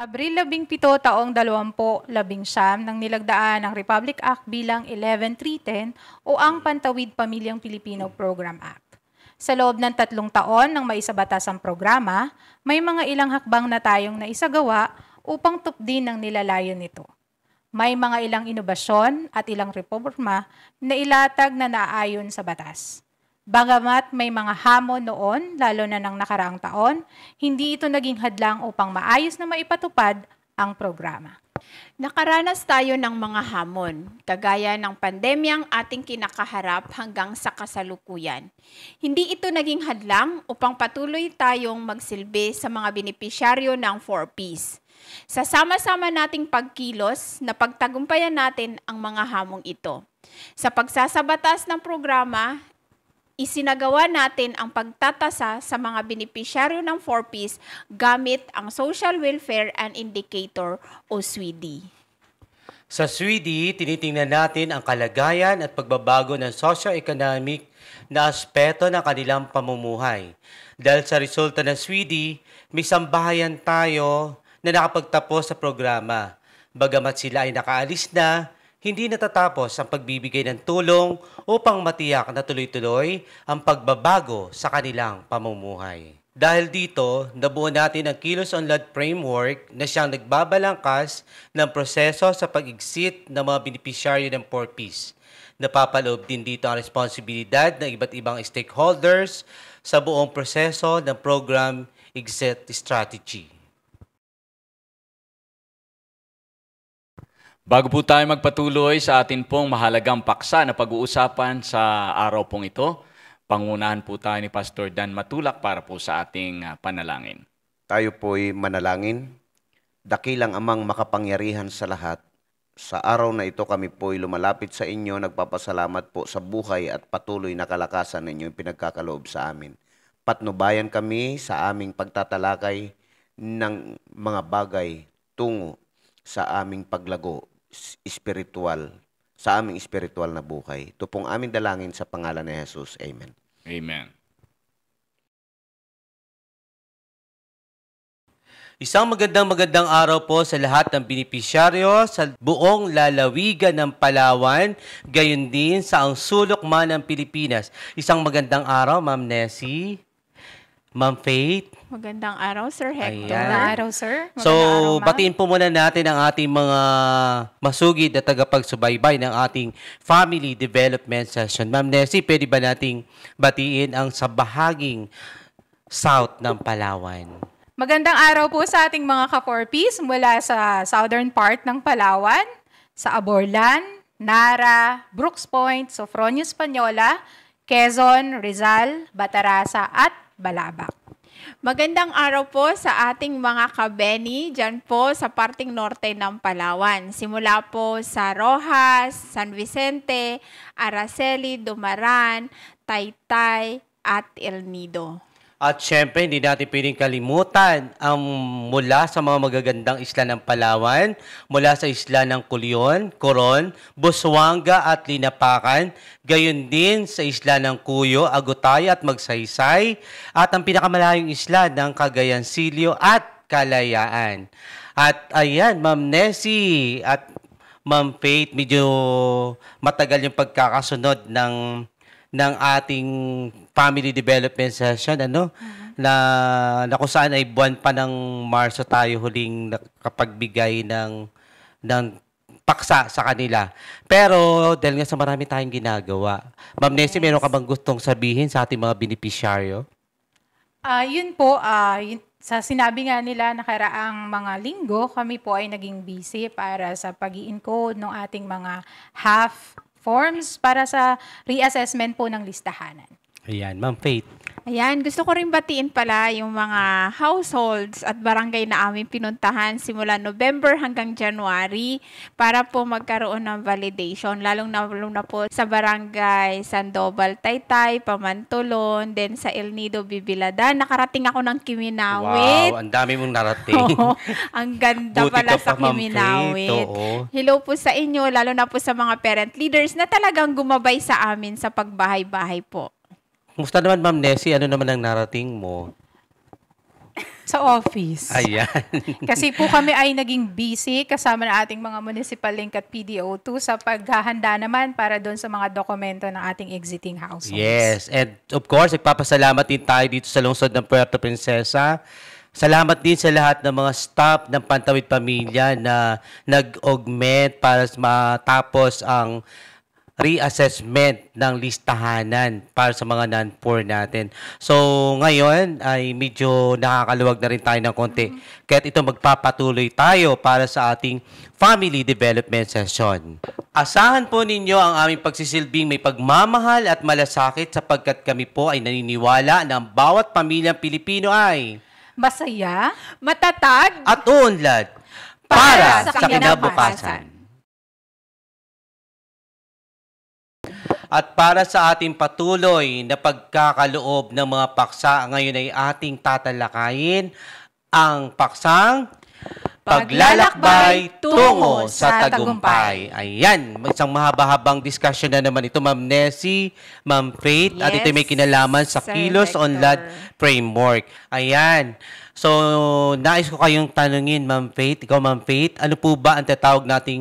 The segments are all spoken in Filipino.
Abril 17 taong 2019 nang nilagdaan ng Republic Act bilang 11310 o ang Pantawid Pamilyang Pilipino Program Act. Sa loob ng 3 taon nang maisabatas ang programa, may mga ilang hakbang na tayong naisagawa upang tupdin ang nilalayon nito. May mga ilang inobasyon at ilang reforma na ilatag na naaayon sa batas. Bagamat may mga hamon noon, lalo na ng nakaraang taon, hindi ito naging hadlang upang maayos na maipatupad ang programa. Nakaranas tayo ng mga hamon, kagaya ng pandemyang ating kinakaharap hanggang sa kasalukuyan. Hindi ito naging hadlang upang patuloy tayong magsilbi sa mga benepisyaryo ng 4Ps. Sa sama-sama nating pagkilos, napagtagumpayan natin ang mga hamong ito. Sa pagsasabatas ng programa, isinagawa natin ang pagtatasa sa mga benepisyaryo ng 4Ps gamit ang Social Welfare and Indicator o SWIDI. Sa SWIDI, tinitingnan natin ang kalagayan at pagbabago ng socio-economic na aspeto ng kanilang pamumuhay. Dahil sa resulta ng SWIDI, may sambahayan tayo na nakapagtapos sa programa. Bagamat sila ay nakaalis na, hindi natatapos ang pagbibigay ng tulong upang matiyak na tuloy-tuloy ang pagbabago sa kanilang pamumuhay. Dahil dito, nabuo natin ang Kilos Unlad Framework na siyang nagbabalangkas ng proseso sa pag-exit ng mga benepisyaryo ng 4Ps. Napapaloob din dito ang responsibilidad ng iba't ibang stakeholders sa buong proseso ng program exit strategy. Bago po tayo magpatuloy sa atin pong mahalagang paksa na pag-uusapan sa araw pong ito, pangunahan po tayo ni Pastor Dan Matulak para po sa ating panalangin. Tayo po'y manalangin. Dakilang Amang makapangyarihan sa lahat, sa araw na ito kami po'y lumalapit sa inyo, nagpapasalamat po sa buhay at patuloy na kalakasan ninyo yung pinagkakaloob sa amin. Patnubayan kami sa aming pagtatalakay ng mga bagay tungo sa aming paglago espiritual, sa aming espiritual na buhay. Ito pong aming dalangin sa pangalan ni Jesus. Amen. Amen. Isang magandang araw po sa lahat ng benepisyaryo sa buong lalawigan ng Palawan, gayon din sa ang sulok man ng Pilipinas. Isang magandang araw, Ma'am Nessie, Ma'am Faith. Magandang araw, Sir Hector. Magandang araw, sir. So, batiin po muna natin ang ating mga masugid na tagapagsubaybay ng ating Family Development Session. Ma'am Nessie, pwede ba nating batiin ang sa bahaging south ng Palawan? Magandang araw po sa ating mga ka-4Ps mula sa southern part ng Palawan, sa Aborlan, Nara, Brooks Point, Sofronio Española, Quezon, Rizal, Batarasa at Balabac. Magandang araw po sa ating mga kabeni dyan po sa parting norte ng Palawan. Simula po sa Rojas, San Vicente, Araceli, Dumaran, Taytay at El Nido. At syempre, hindi natin pwedeng kalimutan ang mula sa mga magagandang isla ng Palawan, mula sa isla ng Culion, Coron, Busuanga at Linapakan, gayon din sa isla ng Cuyo, Agutay at Magsaysay, at ang pinakamalayong isla ng Cagayan Silio at Kalayaan. At ayan, Ma'am Nessie at Ma'am Faith, medyo matagal yung pagkakasunod ng ating family development session, na kung saan ay buwan pa ng Marso tayo huling nakapagbigay ng paksa sa kanila. Pero dahil nga sa marami tayong ginagawa, Ma'am Nessie, meron ka bang gustong sabihin sa ating mga benepisyaryo? Yun po, sa sinabi nga nila nakaraang mga linggo, kami po ay naging busy para sa pag-i-encode ng ating mga half forms para sa reassessment po ng listahanan. Ayan, Ma'am Faith. Ayan, gusto ko rin batiin pala yung mga households at barangay na aming pinuntahan simula November hanggang January para po magkaroon ng validation, lalong na po sa barangay Sandoval, Taytay, Pamantulon, then sa El Nido, Bibiladan. Nakarating ako ng Kiminawit. Wow, ang dami mong narating. Oo, ang ganda Buti pala ka sa pa, Ma'am Kiminawit. Faith, oo. Hello po sa inyo, lalo na po sa mga parent leaders na talagang gumabay sa amin sa pagbahay-bahay po. Kumusta naman, Ma'am Nessie? Ano naman ang narating mo? Sa office. Ayan. Kasi po kami ay naging busy kasama ng ating mga municipal link at PDO2 sa paghahanda naman para doon sa mga dokumento ng ating exiting households. Yes. And of course, nagpapasalamat din tayo dito sa lungsod ng Puerto Princesa. Salamat din sa lahat ng mga staff ng Pantawid Pamilya na nag-augment para matapos ang reassessment ng listahanan para sa mga non-poor natin. So, ngayon ay medyo nakakaluwag na rin tayo ng konti. Kaya't ito magpapatuloy tayo para sa ating family development session. Asahan po ninyo ang aming pagsisilbing may pagmamahal at malasakit sapagkat kami po ay naniniwala na ang bawat pamilyang Pilipino ay Masaya, Matatag at uunlad para sa kinabukasan. At para sa ating patuloy na pagkakaloob ng mga paksa, ngayon ay ating tatalakayin ang paksang Paglalakbay tungo sa tagumpay. Ayan, isang mahaba-habang discussion na naman ito, Ma'am Nessie, Ma'am Faith, at ito may kinalaman sa Sir Kilos Hector. Unlad Framework. Ayan. So, nais ko kayong tanungin, Ma'am Faith, ikaw, Ma'am Faith, ano po ba ang tatawag nating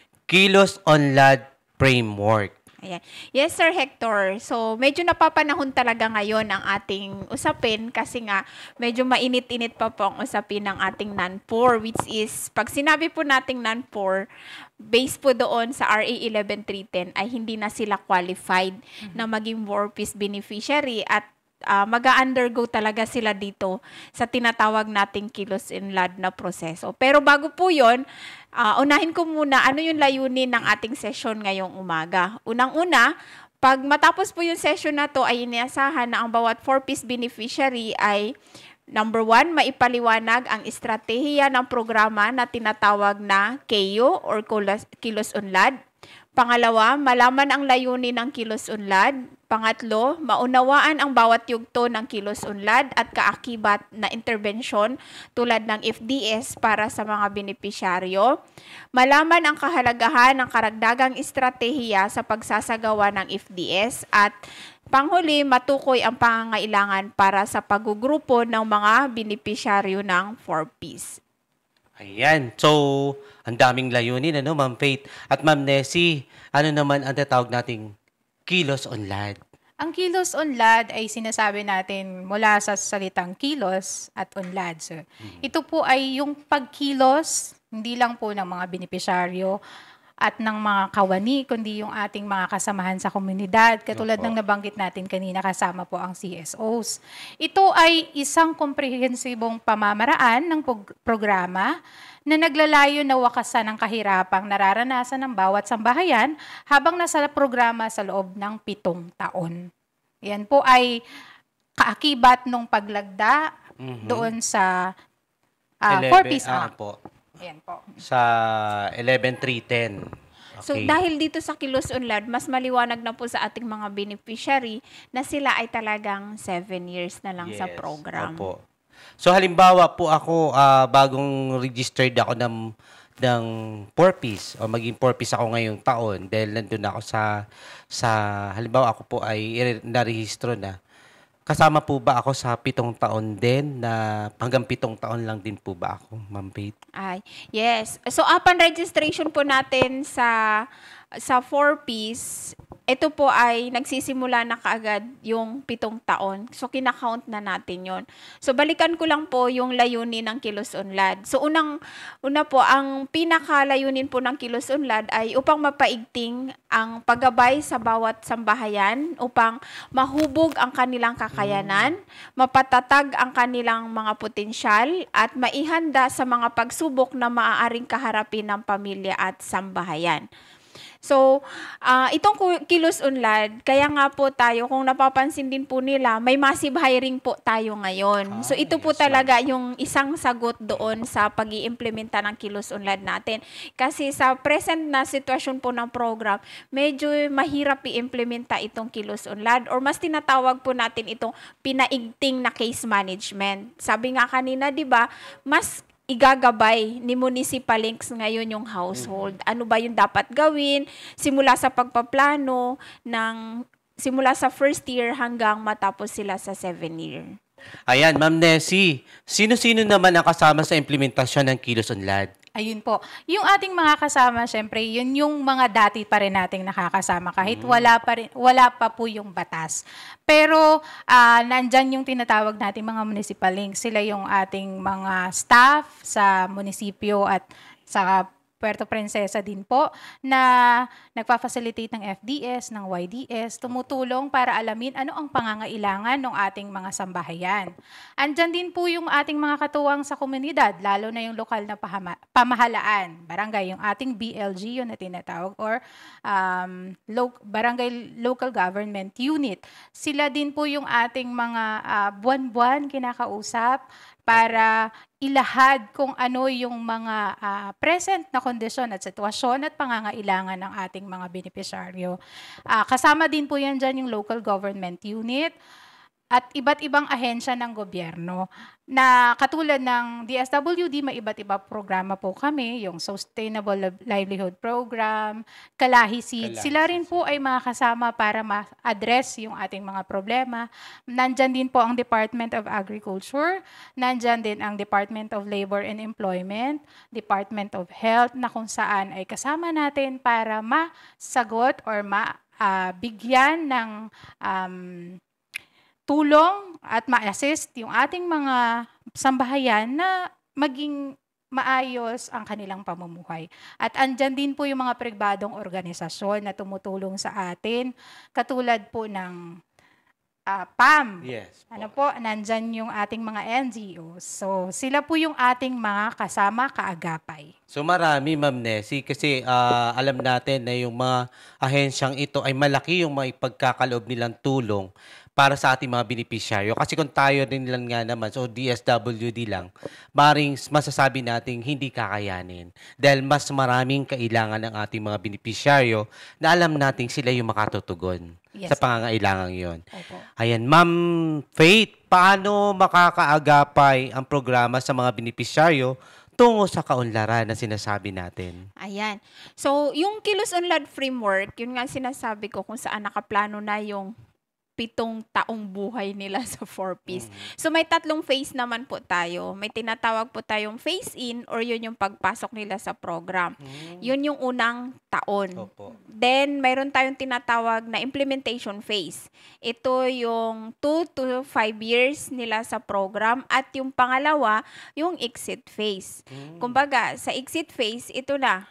Kilos Unlad Framework? Ayan. Yes, Sir Hector. So, medyo napapanahon talaga ngayon ang ating usapin kasi nga medyo mainit-init pa po ang usapin ng ating non-poor, which is, pag sinabi po nating non-poor, based po doon sa RA 11310 ay hindi na sila qualified na maging War Peace beneficiary at mag-undergo talaga sila dito sa tinatawag nating Kilos Unlad na proseso. Pero bago po yun, unahin ko muna ano yung layunin ng ating session ngayong umaga. Unang-una, pag matapos po yung session na to ay iniasahan na ang bawat 4-piece beneficiary ay number 1, maipaliwanag ang estratehiya ng programa na tinatawag na KU or Kilos Unlad. Pangalawa, malaman ang layunin ng Kilos Unlad. Pangatlo, maunawaan ang bawat yugto ng Kilos Unlad at kaakibat na interbensyon tulad ng FDS para sa mga benepisyaryo. Malaman ang kahalagahan ng karagdagang estratehiya sa pagsasagawa ng FDS at panghuli, matukoy ang pangangailangan para sa paggugrupo ng mga benepisyaryo ng 4Ps. Ayan. So, ang daming layunin, ano, Ma'am Faith? At Ma'am Nessie, ano naman ang tatawag nating Kilos Unlad? Ang Kilos Unlad ay sinasabi natin mula sa salitang kilos at unlad. So, ito po ay yung pagkilos, hindi lang po ng mga benepisyaryo at ng mga kawani, kundi yung ating mga kasamahan sa komunidad. Katulad ng nabanggit natin kanina, kasama po ang CSOs. Ito ay isang komprehensibong pamamaraan ng programa na naglalayo na wakasan ang kahirapang nararanasan ng bawat sambahayan habang nasa programa sa loob ng 7 taon. Yan po ay kaakibat nung paglagda doon sa 4-piece Act. Po. Ayan po. Sa 11310. Okay. So, dahil dito sa Kilos Unlad, mas maliwanag na po sa ating mga beneficiary na sila ay talagang 7 years na lang sa program. Opo. So, halimbawa po ako, bagong registered ako ng 4-piece o maging 4-piece ako ngayong taon dahil nandun ako sa halimbawa ako po ay narehistro na. Kasama po ba ako sa 7 taon din na hanggang 7 taon lang din po ba ako, Ma'am Faith? Ay, yes. So, upon registration po natin sa 4-piece, ito po ay nagsisimula na kaagad yung 7 taon. So, kinakount na natin yon. So, balikan ko lang po yung layunin ng Kilos Unlad. So, una po, ang pinakalayunin po ng Kilos Unlad ay upang mapaigting ang paggabay sa bawat sambahayan, upang mahubog ang kanilang kakayanan, mapatatag ang kanilang mga potensyal, at maihanda sa mga pagsubok na maaaring kaharapin ng pamilya at sambahayan. So, itong Kilos Unlad, kaya nga po tayo, kung napapansin din po nila, may massive hiring po tayo ngayon. So, ito po talaga yung isang sagot doon sa pag-iimplementa ng Kilos Unlad natin. Kasi sa present na sitwasyon po ng program, medyo mahirap i-implementa itong Kilos Unlad, or mas tinatawag po natin itong pinaigting na case management. Sabi nga kanina, di ba, mas igagabay ni Municipal Links ngayon yung household. Ano ba yung dapat gawin simula sa pagpaplano simula sa first year hanggang matapos sila sa 7 year. Ayan, Ma'am Nessie, sino-sino naman ang kasama sa implementasyon ng Kilos Unlad? Ayun po. Yung ating mga kasama, syempre, yun yung mga dati pa rin nating nakakasama kahit wala pa po yung batas. Pero nandyan yung tinatawag nating mga municipal links. Sila yung ating mga staff sa munisipyo at sa Puerto Princesa din po na nagpa-facilitate ng FDS, ng YDS, tumutulong para alamin ano ang pangangailangan ng ating mga sambahayan. Andyan din po yung ating mga katuwang sa komunidad, lalo na yung lokal na pamahalaan, barangay, yung ating BLG yun na tinatawag, or barangay local government unit. Sila din po yung ating mga buwan-buwan kinakausap para ilahad kung ano yung mga present na kondisyon at sitwasyon at pangangailangan ng ating mga benepisyaryo. Kasama din po yan dyan yung local government unit at iba't ibang ahensya ng gobyerno na katulad ng DSWD, may iba't iba programa po kami, yung Sustainable Livelihood Program, Kalahi Seed. Sila rin po ay makakasama para ma-address yung ating mga problema. Nandyan din po ang Department of Agriculture, nandyan din ang Department of Labor and Employment, Department of Health, na kung saan ay kasama natin para masagot or bigyan ng tulong at ma-assist yung ating mga sambahayan na maging maayos ang kanilang pamumuhay. At andyan din po yung mga pribadong organisasyon na tumutulong sa atin, katulad po ng PAM. Yes. Ano po, nandyan yung ating mga NGOs. So, sila po yung ating mga kasama kaagapay. So marami, Ma'am Nessie, kasi alam natin na yung mga ahensyang ito ay malaki yung may pagkakaloob nilang tulong para sa ating mga benepisyaryo. Kasi kung tayo rin lang nga naman, so DSWD lang, maring masasabi natin hindi kakayanin. Dahil mas maraming kailangan ng ating mga benepisyaryo na alam natin sila yung makatutugon sa pangangailangan yon. Ayan, Ma'am Faith, paano makakaagapay ang programa sa mga benepisyaryo tungo sa kaunlaran na sinasabi natin? Ayan. So, yung Kilos Unlad Framework, yun nga sinasabi ko kung saan nakaplano na yung 7 taong buhay nila sa 4Ps. So may 3 phase naman po tayo. May tinatawag po tayong phase in or yun yung pagpasok nila sa program. Yun yung unang taon. Opo. Then mayroon tayong tinatawag na implementation phase. Ito yung 2 to 5 years nila sa program at yung pangalawa, yung exit phase. Kumbaga, sa exit phase, ito na,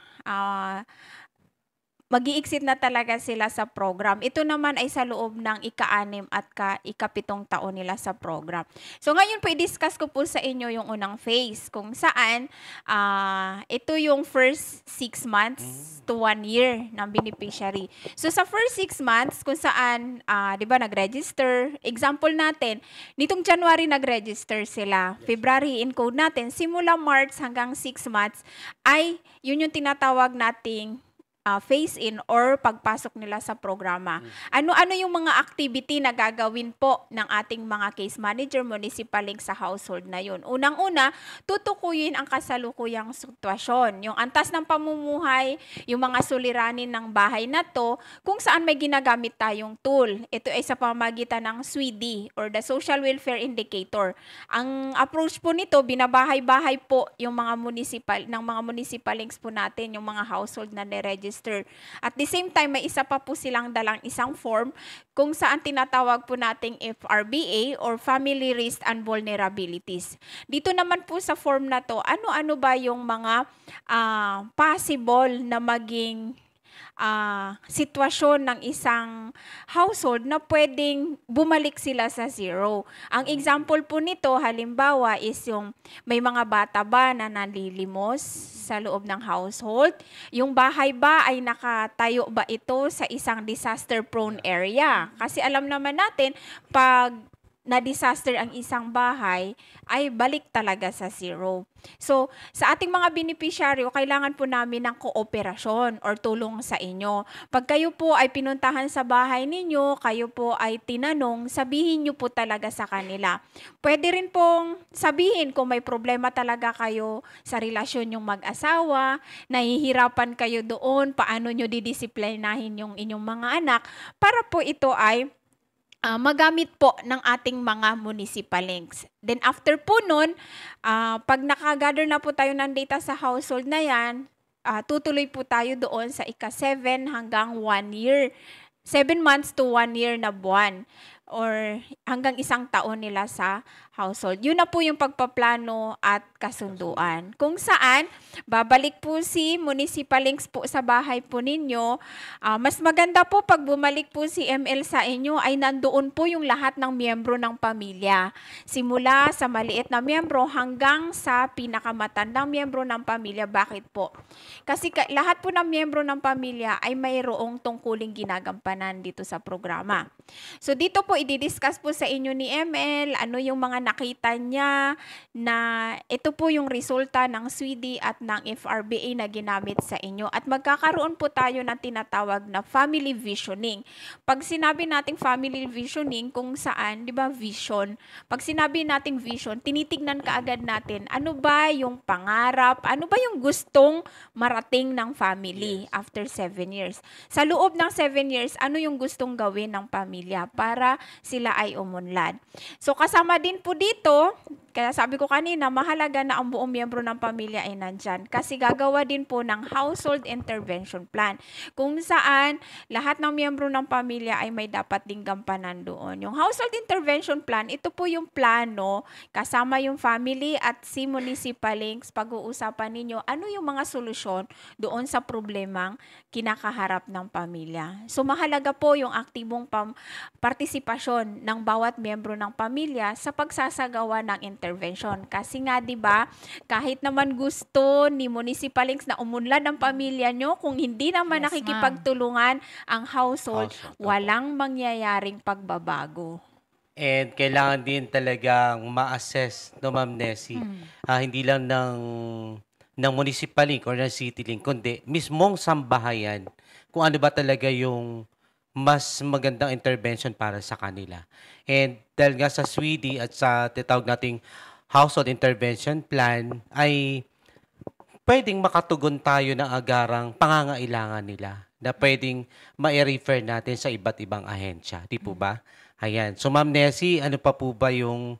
mag-i-exit na talaga sila sa program. Ito naman ay sa loob ng ika-6 at ika-7 taon nila sa program. So ngayon po, i-discuss ko po sa inyo yung unang phase kung saan ito yung first 6 months to 1 year ng beneficiary. So sa first 6 months kung saan, di ba, nag-register. Example natin, nitong January nag-register sila. February encode natin. Simula March hanggang 6 months ay yun yung tinatawag nating phase in or pagpasok nila sa programa. Ano-ano yung mga activity na gagawin po ng ating mga case manager, municipal link sa household na yun? Unang-una, tutukuyin ang kasalukuyang sitwasyon. Yung antas ng pamumuhay, yung mga suliranin ng bahay na to, kung saan may ginagamit tayong tool. Ito ay sa pamamagitan ng SWIDI or the Social Welfare Indicator. Ang approach po nito, binabahay-bahay po yung mga municipal links po natin, yung mga household na niregister. At the same time, may isa pa po silang dalang isang form kung saan tinatawag po nating FRBA or Family Risk and Vulnerabilities. Dito naman po sa form na to, ano-ano ba yung mga possible na maging sitwasyon ng isang household na pwedeng bumalik sila sa zero. Ang example po nito, halimbawa, is yung may mga bata ba na nalilimos sa loob ng household? Yung bahay ba ay nakatayo ba ito sa isang disaster-prone area? Kasi alam naman natin, pag na-disaster ang isang bahay, ay balik talaga sa zero. So, sa ating mga benepisyaryo, kailangan po namin ng kooperasyon or tulong sa inyo. Pag kayo po ay pinuntahan sa bahay ninyo, kayo po ay tinanong, sabihin nyo po talaga sa kanila. Pwede rin pong sabihin kung may problema talaga kayo sa relasyon yung mag-asawa, nahihirapan kayo doon, paano nyo didisiplinahin yung inyong mga anak, para po ito ay magamit po ng ating mga municipal links. Then after po nun, pag nakagather na po tayo ng data sa household na yan, tutuloy po tayo doon sa ika-7 hanggang 1 year. 7 months to 1 year na buwan or hanggang 1 taon nila sa household. Yun na po yung pagpaplano at kasunduan. Kung saan, babalik po si Municipal Links po sa bahay po ninyo. Mas maganda po pag bumalik po si ML sa inyo ay nandoon po yung lahat ng miyembro ng pamilya. Simula sa maliit na miyembro hanggang sa pinakamatandang miyembro ng pamilya. Bakit po? Kasi lahat po ng miyembro ng pamilya ay mayroong tungkuling ginagampanan dito sa programa. So dito po i-discuss po sa inyo ni ML ano yung mga nakita niya na ito po yung resulta ng SWIDI at ng FRBA na ginamit sa inyo. At magkakaroon po tayo ng tinatawag na family visioning. Pag sinabi nating family visioning, kung saan, di ba, vision. Pag sinabi nating vision, tinitignan kaagad natin ano ba yung pangarap, ano ba yung gustong marating ng family after 7 years. Sa loob ng 7 years, ano yung gustong gawin ng pamilya para sila ay umunlad. So kasama din po dito, kaya sabi ko kanina, mahalaga na ang buong miyembro ng pamilya ay nandyan. Kasi gagawa din po ng household intervention plan. Kung saan lahat ng miyembro ng pamilya ay may dapat ding gampanan doon. Yung household intervention plan, ito po yung plano, kasama yung family at si Municipal Links, pag-uusapan ninyo ano yung mga solusyon doon sa problemang kinakaharap ng pamilya. So mahalaga po yung aktibong partisipasyon ng bawat miyembro ng pamilya sa pagsasagawa ng intervention. Kasi nga 'di ba, kahit naman gusto ni Municipal Links na umunlad ang pamilya nyo, kung hindi naman nakikipagtulungan ang household, walang mangyayaring pagbabago. And kailangan din talagang ma-assess, no, Ma'am Nessie, hindi lang ng municipal link or ng city link, kundi mismong sambahayan kung ano ba talaga yung mas magandang intervention para sa kanila. And dahil nga sa SWIDI at sa titawag nating household intervention plan ay pwedeng makatugon tayo ng agarang pangangailangan nila na pwedeng ma-refer natin sa iba't ibang ahensya. Di po ba? Ayan. So Ma'am Nessie, ano pa po ba yung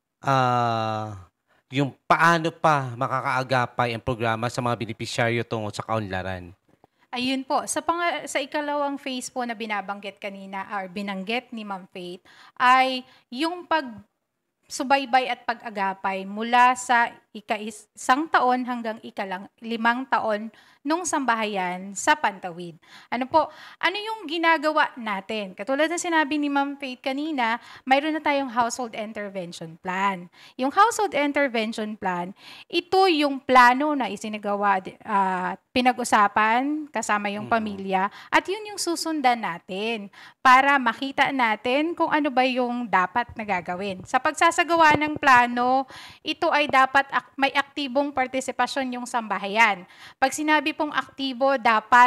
paano pa makakaagapay ang programa sa mga beneficiaryo tungkol sa kaunlaran? Ayun po, sa ikalawang phase po na binabanggit kanina or binanggit ni Ma'am Faith ay yung pagsubaybay at pag-agapay mula sa ika-1 taon hanggang ika-5 taon nung sambahayan sa Pantawid. Ano yung ginagawa natin? Katulad ng sinabi ni Ma'am Faith kanina, mayroon na tayong household intervention plan. Yung household intervention plan, ito yung plano na isinagawa, pinag-usapan kasama yung pamilya at yun yung susundan natin para makita natin kung ano ba yung dapat na gagawin. Sa pagsasagawa ng plano, ito ay dapat may aktibong partisipasyon yung sambahayan. Pag sinabi pong aktibo, dapat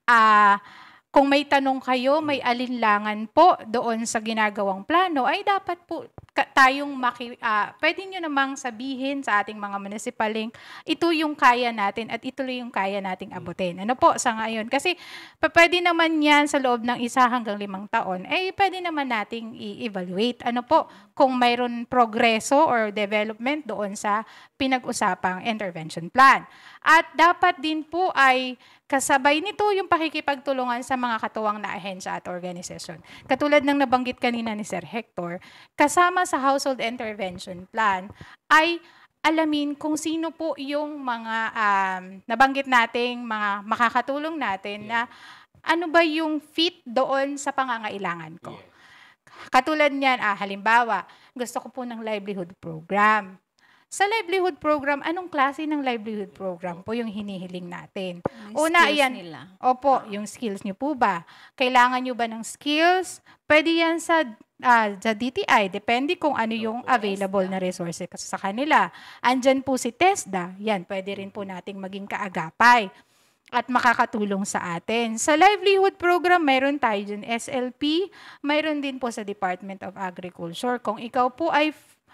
kung may tanong kayo, may alinlangan po doon sa ginagawang plano, ay dapat po tayong pwede nyo namang sabihin sa ating mga municipal link, ito yung kaya natin at ito yung kaya nating abutin. Ano po sa ngayon? Kasi pwede naman yan sa loob ng 1 hanggang 5 taon, pwede naman nating i-evaluate. Ano po, kung mayroon progreso or development doon sa pinag-usapang intervention plan. At dapat din po ay kasabay nito yung pakikipagtulungan sa mga katuwang na ahensya at organisasyon. Katulad ng nabanggit kanina ni Sir Hector, kasama sa household intervention plan ay alamin kung sino po yung mga nabanggit nating mga makakatulong natin na ano ba yung fit doon sa pangangailangan ko. Katulad niyan, halimbawa, gusto ko po ng livelihood program. Sa livelihood program, anong klase ng livelihood program po yung hinihiling natin? Una, yan. Nila. Opo, yung skills niyo po ba? Kailangan niyo ba ng skills? Pwede yan sa DTI, depende kung ano yung available na resources sa kanila. Andyan po si TESDA, yan, pwede rin po nating maging kaagapay at makakatulong sa atin. Sa livelihood program, mayroon tayo dyan SLP, mayroon din po sa Department of Agriculture. Kung ikaw po ay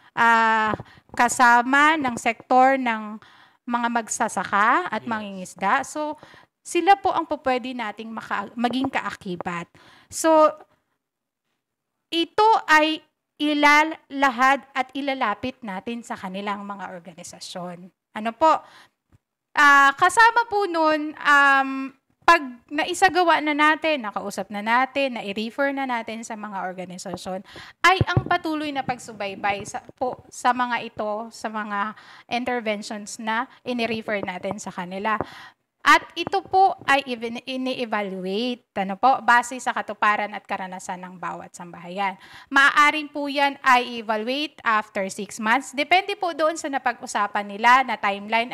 kasama ng sektor ng mga magsasaka at mangingisda, so sila po ang pwede nating maging kaakibat. So, ito ay ilalahad at ilalapit natin sa kanilang mga organisasyon. Ano po? Kasama po nun, pag naisagawa na natin, nakausap na natin, na-refer na natin sa mga organisasyon, ay ang patuloy na pagsubaybay sa mga ito, sa mga interventions na ini-refer natin sa kanila. At ito po ay ini-evaluate base sa katuparan at karanasan ng bawat sambahayan. Maaaring po yan ay evaluate after 6 months. Depende po doon sa napag-usapan nila na timeline.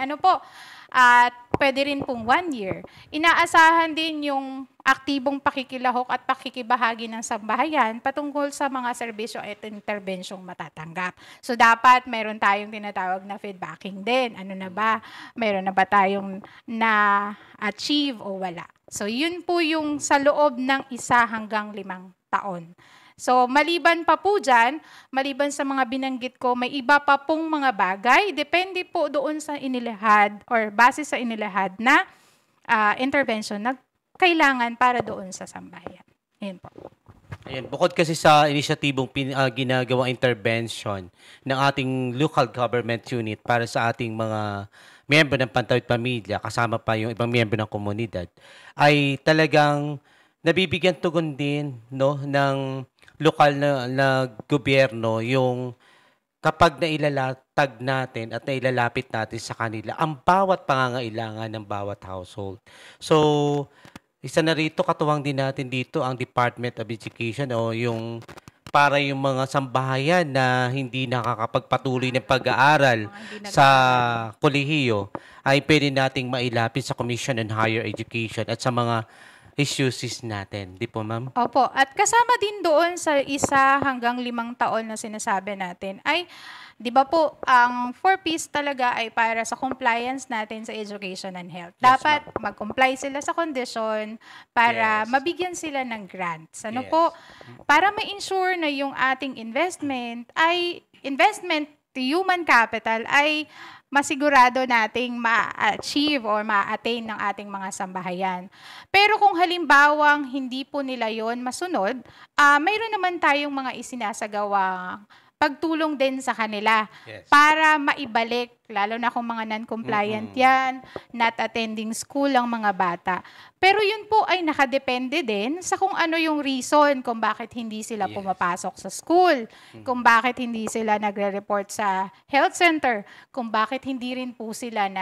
At pwede rin pong 1 year. Inaasahan din yung aktibong pakikilahok at pakikibahagi ng sambahayan patungkol sa mga serbisyo at interbensyong matatanggap. So dapat meron tayong tinatawag na feedbacking din. Ano na ba? Meron na ba tayong na-achieve o wala? So yun po yung sa loob ng 1 hanggang 5 taon. So, maliban pa po dyan, maliban sa mga binanggit ko, may iba pa pong mga bagay. Depende po doon sa inilahad or base sa inilahad na intervention na kailangan para doon sa sambahayan. Ayan po. Ayan, bukod kasi sa inisyatibong ginagawang intervention ng ating local government unit para sa ating mga miyembro ng Pantawid Pamilya, kasama pa yung ibang miyembro ng komunidad, ay talagang nabibigyan tugon din ng lokal na gobyerno yung kapag nailalatag natin at nailalapit natin sa kanila ang bawat pangangailangan ng bawat household. So, isa na rito, katuwang din natin dito ang Department of Education o yung para yung mga sambahayan na hindi nakakapagpatuloy ng pag-aaral sa kolehiyo ay pwede nating mailapit sa Commission on Higher Education at sa mga issues natin. Di po, ma'am? Opo. At kasama din doon sa 1 hanggang 5 taon na sinasabi natin ay, di ba po, ang 4Ps talaga ay para sa compliance natin sa education and health. Yes, Dapat mag-comply sila sa condition para Yes. mabigyan sila ng grants. Yes. Po? Para ma-ensure na yung ating investment to human capital ay masigurado nating ma-achieve or ma-attain ng ating mga sambahayan. Pero kung halimbawang hindi po nila yon masunod, mayroon naman tayong mga isinasagawang pagtulong din sa kanila para maibalik, lalo na kung mga non-compliant yan, not attending school ang mga bata. Pero yun po ay nakadepende din sa kung ano yung reason kung bakit hindi sila pumapasok sa school, kung bakit hindi sila nagre-report sa health center, kung bakit hindi rin po sila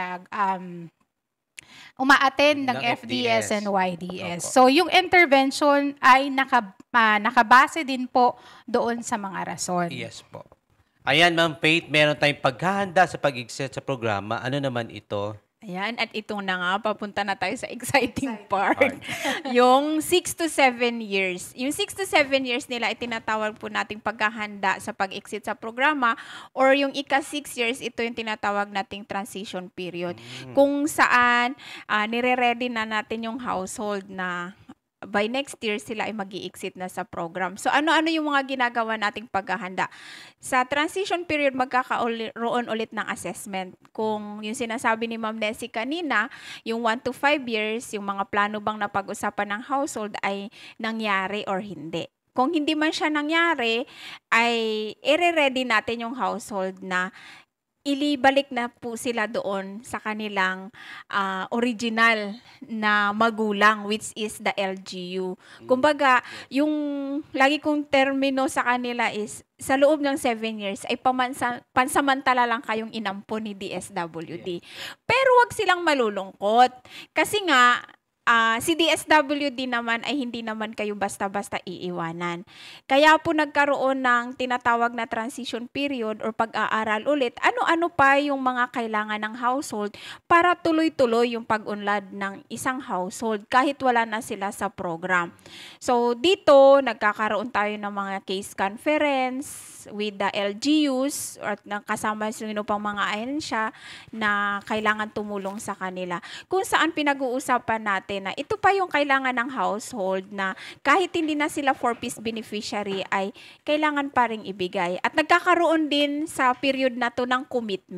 uma-attend ng FDS and YDS. Opo. So, yung intervention ay nakabase din po doon sa mga rason. Yes po. Ayan, Ma'am Faith, meron tayong paghahanda sa pag-exit sa programa. Ano naman ito? Ayan, at ito na nga, papunta na tayo sa exciting part. Yung 6 to 7 years. Yung 6 to 7 years nila, itinatawag po nating paghahanda sa pag-exit sa programa, or yung ika-6 years, ito yung tinatawag nating transition period. Kung saan, nire-ready na natin yung household na by next year, sila ay mag-i-exit na sa program. So, ano-ano yung mga ginagawa nating paghahanda? Sa transition period, magkakaroon ulit ng assessment. Kung yung sinasabi ni Ma'am Nessie kanina, yung 1 to 5 years, yung mga plano bang napag-usapan ng household ay nangyari or hindi. Kung hindi man siya nangyari, ay i-ready natin yung household na ilibalik na po sila doon sa kanilang original na magulang, which is the LGU. Kumbaga, yung lagi kong termino sa kanila is, sa loob ng 7 years, ay pansamantala lang kayong inampon ni DSWD. Pero wag silang malulungkot. Kasi nga, si DSWD naman ay hindi naman kayo basta-basta iiwanan. Kaya po nagkaroon ng tinatawag na transition period or pag-aaral ulit, ano-ano pa yung mga kailangan ng household para tuloy-tuloy yung pag-unlad ng isang household kahit wala na sila sa program. So dito, nagkakaroon tayo ng mga case conference with the LGUs at kasama sino pang mga ahensya na kailangan tumulong sa kanila. Kung saan pinag-uusapan natin na ito pa yung kailangan ng household na kahit hindi na sila 4Ps beneficiary ay kailangan pa ring ibigay. At nagkakaroon din sa period na to ng commitment.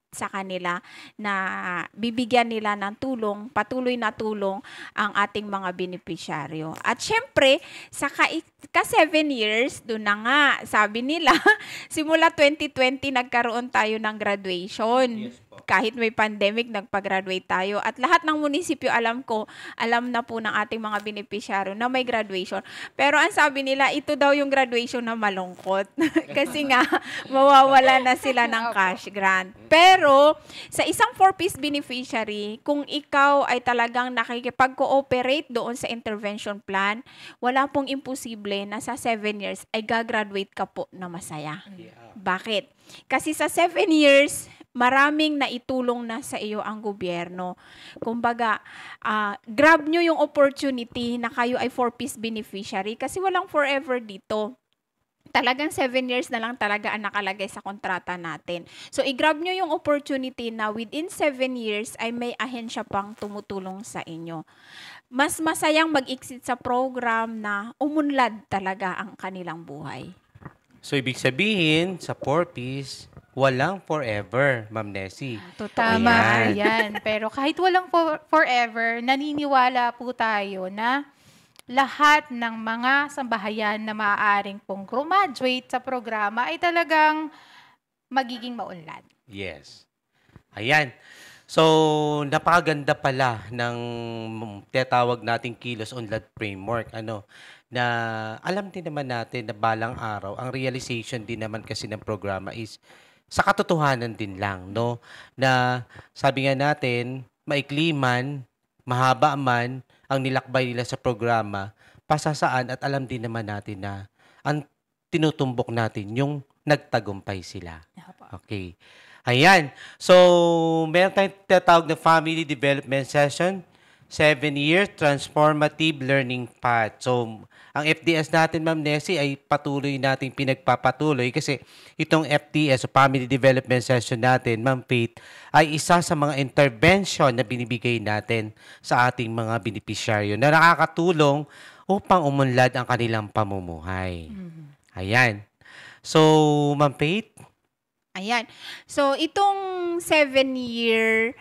sa kanila na bibigyan nila ng tulong, patuloy na tulong ang ating mga benepisyaryo. At syempre, sa ka 7 years, doon na nga, sabi nila, simula 2020 nagkaroon tayo ng graduation. Kahit may pandemic, nagpa-graduate tayo. At lahat ng munisipyo, alam na po ng ating mga benepisyaryo na may graduation. Pero ang sabi nila, ito daw yung graduation na malungkot. Kasi nga, mawawala na sila ng cash grant. Pero, sa isang 4-piece beneficiary, kung ikaw ay talagang nakikipag-cooperate doon sa intervention plan, wala pong imposible na sa 7 years ay gagraduate ka po na masaya. Bakit? Kasi sa 7 years, maraming naitulong na sa iyo ang gobyerno. Kumbaga, grab nyo yung opportunity na kayo ay 4-piece beneficiary kasi walang forever dito. Talagang 7 years na lang talaga ang nakalagay sa kontrata natin. So, i-grab nyo yung opportunity na within 7 years ay may ahensya pang tumutulong sa inyo. Mas masayang mag-exit sa program na umunlad talaga ang kanilang buhay. So, ibig sabihin, sa 4-piece, walang forever, Ma'am Nessie. Tama, Ayan. yan. Pero kahit walang forever, naniniwala po tayo na lahat ng mga sambahayan na maaaring pong graduate sa programa ay talagang magiging maunlad. Yes. Ayan. So, napakaganda pala ng tinatawag nating Kilos Unlad Framework. Na alam din naman natin na balang araw, ang realization din naman kasi ng programa is sa katotohanan din lang, no? Na sabi nga natin, maikli man, mahaba man, ang nilakbay nila sa programa, pasasaan at alam din naman natin na ang tinutumbok natin yung nagtagumpay sila. Okay. Ayan. So, meron tayong tinatawag na Family Development Session, 7-year Transformative Learning Path. So, ang FDS natin, Ma'am Nessie, ay patuloy nating pinagpapatuloy kasi itong FDS, o Family Development Session natin, Ma'am Faith, ay isa sa mga intervention na binibigay natin sa ating mga beneficiaryo na nakakatulong upang umunlad ang kanilang pamumuhay. Ayan. So, Ma'am Faith? Ayan. So, itong 7-year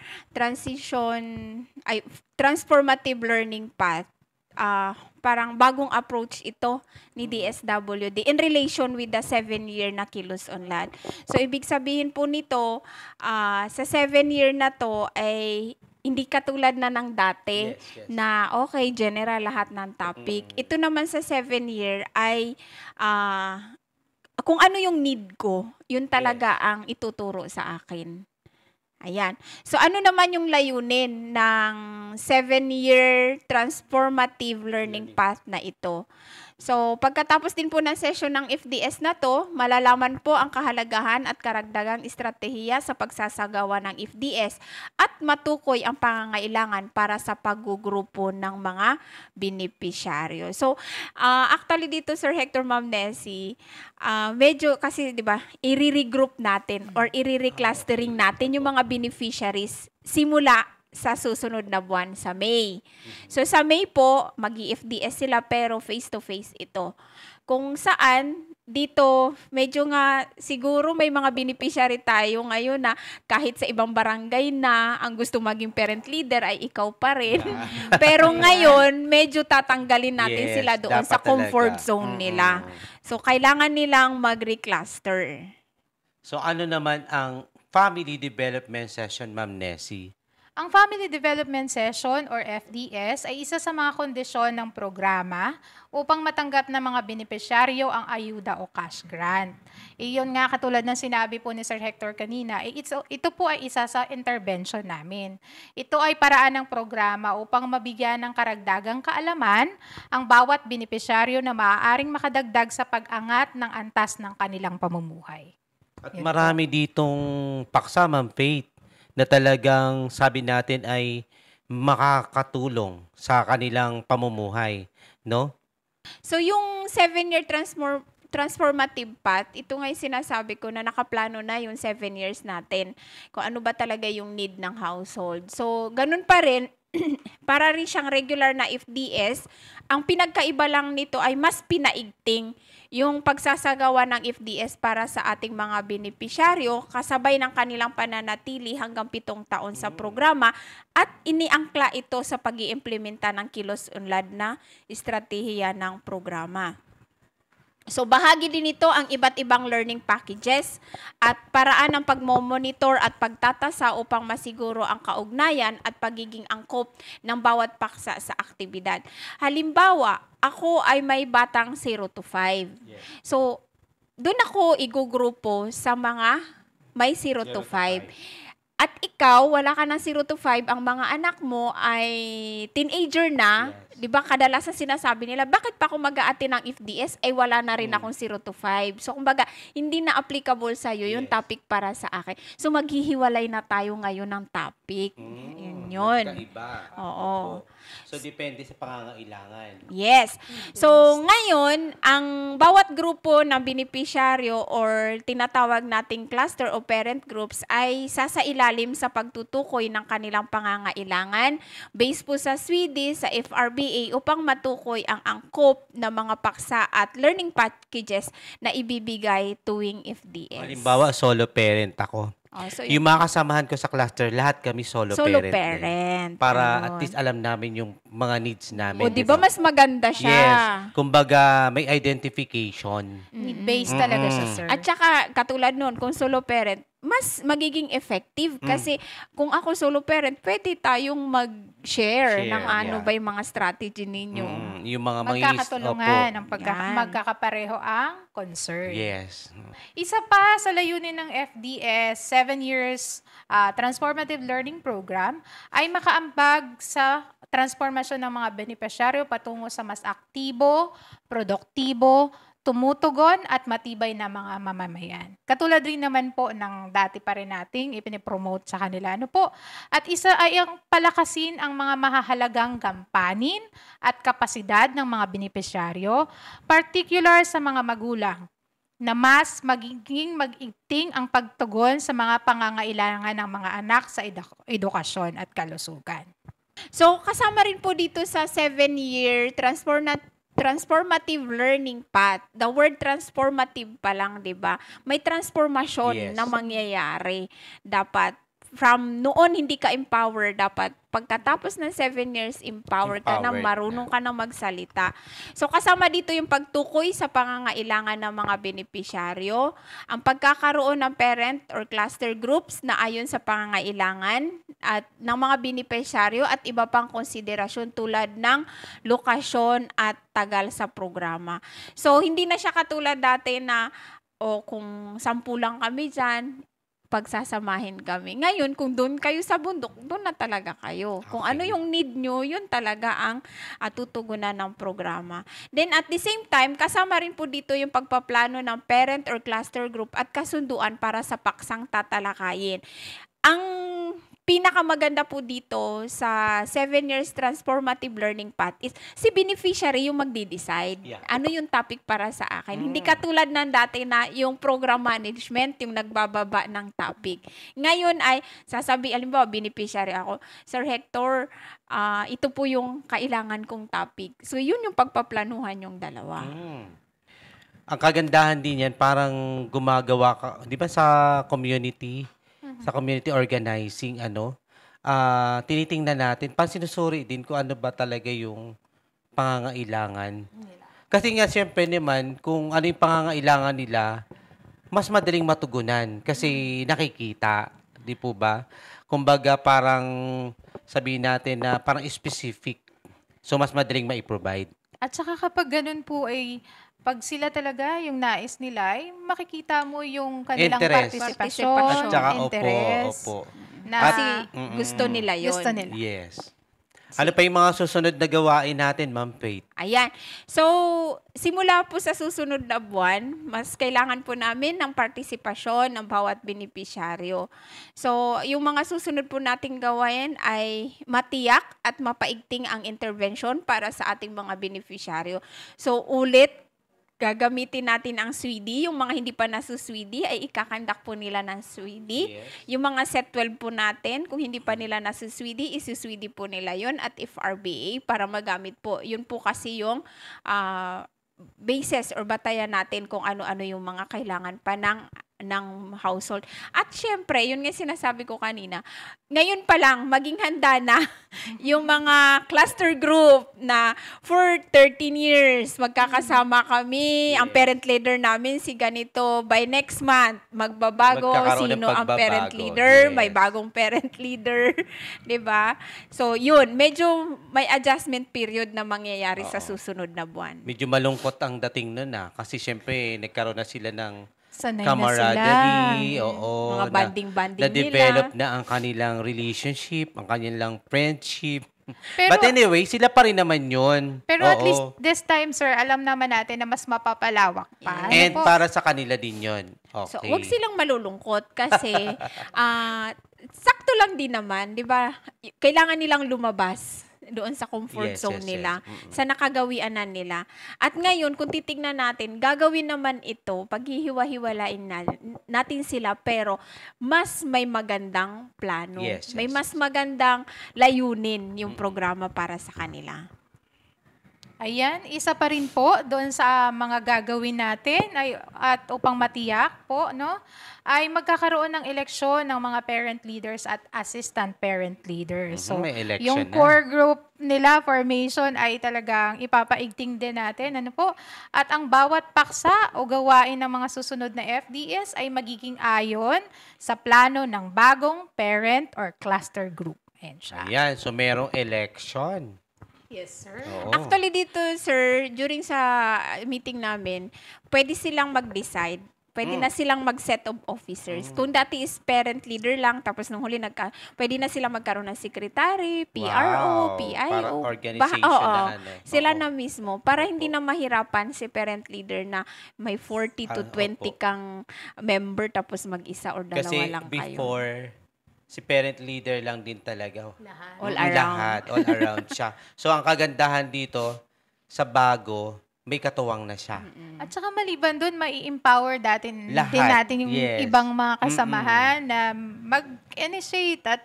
transformative learning path, parang bagong approach ito ni DSWD in relation with the 7-year na Kilos Unlad. So, ibig sabihin po nito, sa 7-year na to ay hindi katulad na ng dati na okay, general lahat ng topic. Ito naman sa 7-year ay kung ano yung need ko, yun talaga ang ituturo sa akin. Ayan. So, ano naman yung layunin ng 7-year transformative learning path na ito? So, pagkatapos din po ng session ng FDS na to, malalaman po ang kahalagahan at karagdagang estratehiya sa pagsasagawa ng FDS at matukoy ang pangangailangan para sa paggugrupo ng mga beneficiaryo. So, actually dito, Sir Hector, Ma'am Nessie, medyo kasi, di ba, i-regroup natin or i-reclustering natin yung mga beneficiaries simula sa susunod na buwan sa May. So sa May po, mag-i-FDS sila pero face-to-face ito. Kung saan, dito medyo nga siguro may mga beneficiary tayo ngayon na kahit sa ibang barangay na ang gusto maging parent leader ay ikaw pa rin. Pero ngayon, medyo tatanggalin natin sila doon sa comfort zone nila. So kailangan nilang mag-recluster. So ano naman ang Family Development Session, Ma'am Nessie? Ang Family Development Session or FDS ay isa sa mga kondisyon ng programa upang matanggap ng mga benepisyaryo ang ayuda o cash grant. Iyon nga katulad ng sinabi po ni Sir Hector kanina, ito po ay isa sa intervention namin. Ito ay paraan ng programa upang mabigyan ng karagdagang kaalaman ang bawat benepisyaryo na maaaring makadagdag sa pag-angat ng antas ng kanilang pamumuhay. At marami ditong paksa, Ma'am Faith, na talagang sabi natin ay makakatulong sa kanilang pamumuhay, no? So yung 7-year transformative path, ito nga yung sinasabi ko na nakaplano na yung 7 years natin. Kung ano ba talaga yung need ng household. So ganun pa rin, para rin siyang regular na FDS. Ang pinagkaiba lang nito ay mas pinaigting yung pagsasagawa ng FDS para sa ating mga benepisyaryo kasabay ng kanilang pananatili hanggang 7 taon sa programa at iniangkla ito sa pag-iimplementa ng kilos-unlad na estratehiya ng programa. So bahagi din ito ang iba't ibang learning packages at paraan ng pagmomonitor at pagtatasa upang masiguro ang kaugnayan at pagiging angkop ng bawat paksa sa aktibidad. Halimbawa, ako ay may batang 0 to 5. So doon ako igugrupo sa mga may 0 to 5. At ikaw, wala ka ng 0 to 5, ang mga anak mo ay teenager na, di ba kadalasan sinasabi nila, bakit pa ako mag-a-attend ng FDS, ay wala na rin akong 0 to 5. So kumbaga, hindi na applicable sa'yo yung topic para sa akin. So maghihiwalay na tayo ngayon ng topic. Yun. Magkaiba. Oo. So, depende sa pangangailangan. Yes. So, ngayon, ang bawat grupo ng beneficiaryo or tinatawag nating cluster o parent groups ay sasailalim sa pagtutukoy ng kanilang pangangailangan based po sa Swedish, sa FRBA upang matukoy ang angkop ng mga paksa at learning packages na ibibigay tuwing FDS. Halimbawa, solo parent ako. So, Yung mga kasamahan ko sa cluster, lahat kami solo parent. parent. Para Ayun. at least alam namin yung mga needs namin. O, di ba mas maganda siya? Yes. Kumbaga, may identification. Need-based talaga siya, sir. At saka, katulad nun, kung solo parent, mas magiging effective kasi kung ako solo parent, pwede tayong mag-share ng ano ba yung mga strategy ninyo. Yung mga Magkakatulungan, ang Yan. magkakapareho ang concern. Yes. Isa pa sa layunin ng FDS, 7 years transformative learning program, ay makaambag sa transformasyon ng mga benepisyaryo patungo sa mas aktibo, produktibo, tumutugon at matibay na mga mamamayan. Katulad rin naman po ng dati pa rin nating ipinipromote sa kanila. At isa ay ang palakasin ang mga mahahalagang gampanin at kapasidad ng mga benepisyaryo, particular sa mga magulang, na mas magiging mag-igting ang pagtugon sa mga pangangailangan ng mga anak sa edukasyon at kalusugan. So, kasama rin po dito sa 7-year transformative learning path. The word transformative pa lang, di ba? May transformasyon na mangyayari. Dapat, from noon hindi ka empowered, dapat pagkatapos ng 7 years, empowered ka na, marunong ka na magsalita. So, kasama dito yung pagtukoy sa pangangailangan ng mga benepisyaryo, ang pagkakaroon ng parent or cluster groups na ayon sa pangangailangan at ng mga benepisyaryo at iba pang konsiderasyon tulad ng lokasyon at tagal sa programa. So, hindi na siya katulad dati na kung 10 lang kami dyan, pagsasamahin kami. Ngayon, kung doon kayo sa bundok, doon na talaga kayo. Kung ano yung need nyo, yun talaga ang tutugunan ng programa. Then at the same time, kasama rin po dito yung pagpaplano ng parent or cluster group at kasunduan para sa paksang tatalakayin. Ang pinakamaganda po dito sa 7 years transformative learning path is si beneficiary yung magde-decide. Ano yung topic para sa akin? Hindi katulad ng dati na yung program management yung nagbababa ng topic. Ngayon ay sasabi, alimbawa, beneficiary ako, Sir Hector, ito po yung kailangan kong topic. So yun yung pagpaplanuhan yung dalawa. Ang kagandahan din yan, parang gumagawa ka, di ba sa community, sa community organizing, tinitingnan natin, pansinusuri din kung ano ba talaga yung pangangailangan. Kasi nga, siyempre naman, kung ano yung pangangailangan nila, mas madaling matugunan kasi nakikita, di po ba? Kumbaga, parang sabihin natin na parang specific. So, mas madaling ma-provide. At saka kapag ganun po ay pag sila talaga, yung nais nila, ay makikita mo yung kanilang partisipasyon, At saka, interest. opo. Na kasi gusto nila yun. Gusto nila. Yes. Ano pa yung mga susunod na gawain natin, Ma'am Faith? Ayan. So, simula po sa susunod na buwan, mas kailangan po namin ng partisipasyon ng bawat benepisyaryo. So, yung mga susunod po nating gawain ay matiyak at mapaigting ang intervention para sa ating mga benepisyaryo. So, ulit, gagamitin natin ang SWIDI. Yung mga hindi pa nasu-SWIDI ay ikakandak po nila ng SWIDI. Yes. Yung mga set 12 po natin, kung hindi pa nila nasu-SWIDI, isu-SWIDI po nila yon at FRBA para magamit po. Yun po kasi yung basis or batayan natin kung ano-ano yung mga kailangan pa ng household. At syempre, yun nga sinasabi ko kanina, ngayon pa lang, maging handa na yung mga cluster group na for 13 years, magkakasama kami, ang parent leader namin si ganito, by next month, magbabago, Magkakaroon ng sino ang pagbabago. parent leader, may Yes. bagong parent leader, 'di ba? So, yun, medyo may adjustment period na mangyayari sa susunod na buwan. Medyo malungkot ang dating nun kasi syempre nagkaroon na sila ng Sanay na sila. camaraderie, oo, Mga banding-banding na-develop nila. na ang kanilang relationship, ang kanilang friendship. Pero- But anyway, sila pa rin naman yun. Pero at Oo. least this time, sir, alam naman natin na mas mapapalawak pa. And Ano po? para sa kanila din yun. Okay. So, wag silang malulungkot kasi sakto lang din naman, 'di ba? Kailangan nilang lumabas doon sa comfort Yes, zone yes, nila, yes. sa nakagawianan nila. At ngayon, kung titignan natin, gagawin naman ito, paghihiwa-hiwalain natin sila, pero mas may magandang plano. Yes, May yes, mas magandang layunin yung programa para sa kanila. Ayan, isa pa rin po doon sa mga gagawin natin at upang matiyak po, no, ay magkakaroon ng eleksyon ng mga parent leaders at assistant parent leaders. So, may election yung na. core group nila formation ay talagang ipapaigting din natin, ano po? At ang bawat paksa o gawain ng mga susunod na FDS ay magiging ayon sa plano ng bagong parent or cluster group. Ayan siya. Ayan, so merong election. Yes, sir. Oo. Actually dito, sir, during sa meeting namin, pwede silang mag-decide. Pwede na silang mag-set of officers. Kung dati is parent leader lang, tapos nung huli pwede na silang magkaroon ng secretary, PRO, Wow. PIO. Parang organization Oo. na ano. Sila Oo. na mismo. Para hindi na mahirapan si parent leader na may 40 to 20 Opo. kang member tapos mag-isa or dalawa Kasi lang kayo. before, si parent leader lang din talaga. All Mm, around. Lahat, all around siya. So, ang kagandahan dito, sa bago, may katuwang na siya. At saka maliban doon, mai-empower din Lahat, natin yung yes. ibang mga kasamahan na mag-initiate at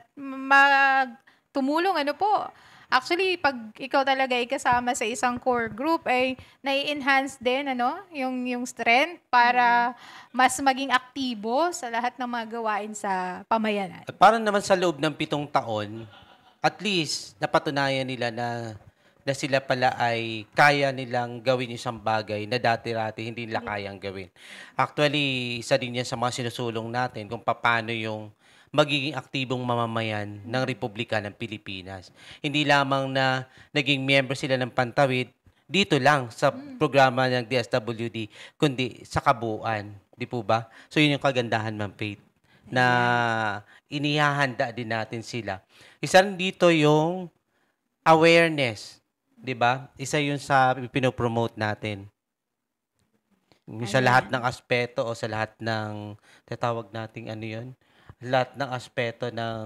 tumulong, ano po. Actually, pag ikaw talaga ay kasama sa isang core group, ay nai-enhance din yung strength para mas maging aktibo sa lahat ng mga gawain sa pamayanan. At parang naman sa loob ng 7 taon, at least napatunayan nila na sila pala ay kaya nilang gawin isang bagay na dati-rati hindi nila kayang gawin. Actually, isa din yan sa mga sinusulong natin kung paano yung magiging aktibong mamamayan ng Republika ng Pilipinas. Hindi lamang na naging member sila ng Pantawid dito lang sa programa ng DSWD, kundi sa kabuuan. Di po ba? So yun yung kagandahan, Ma'am Faith, na inihahanda din natin sila. Isa rin dito yung awareness. Di ba? Isa yun sa pinopromote natin. Yung sa lahat ng aspeto o sa lahat ng tatawag nating ano yun, lahat ng aspeto ng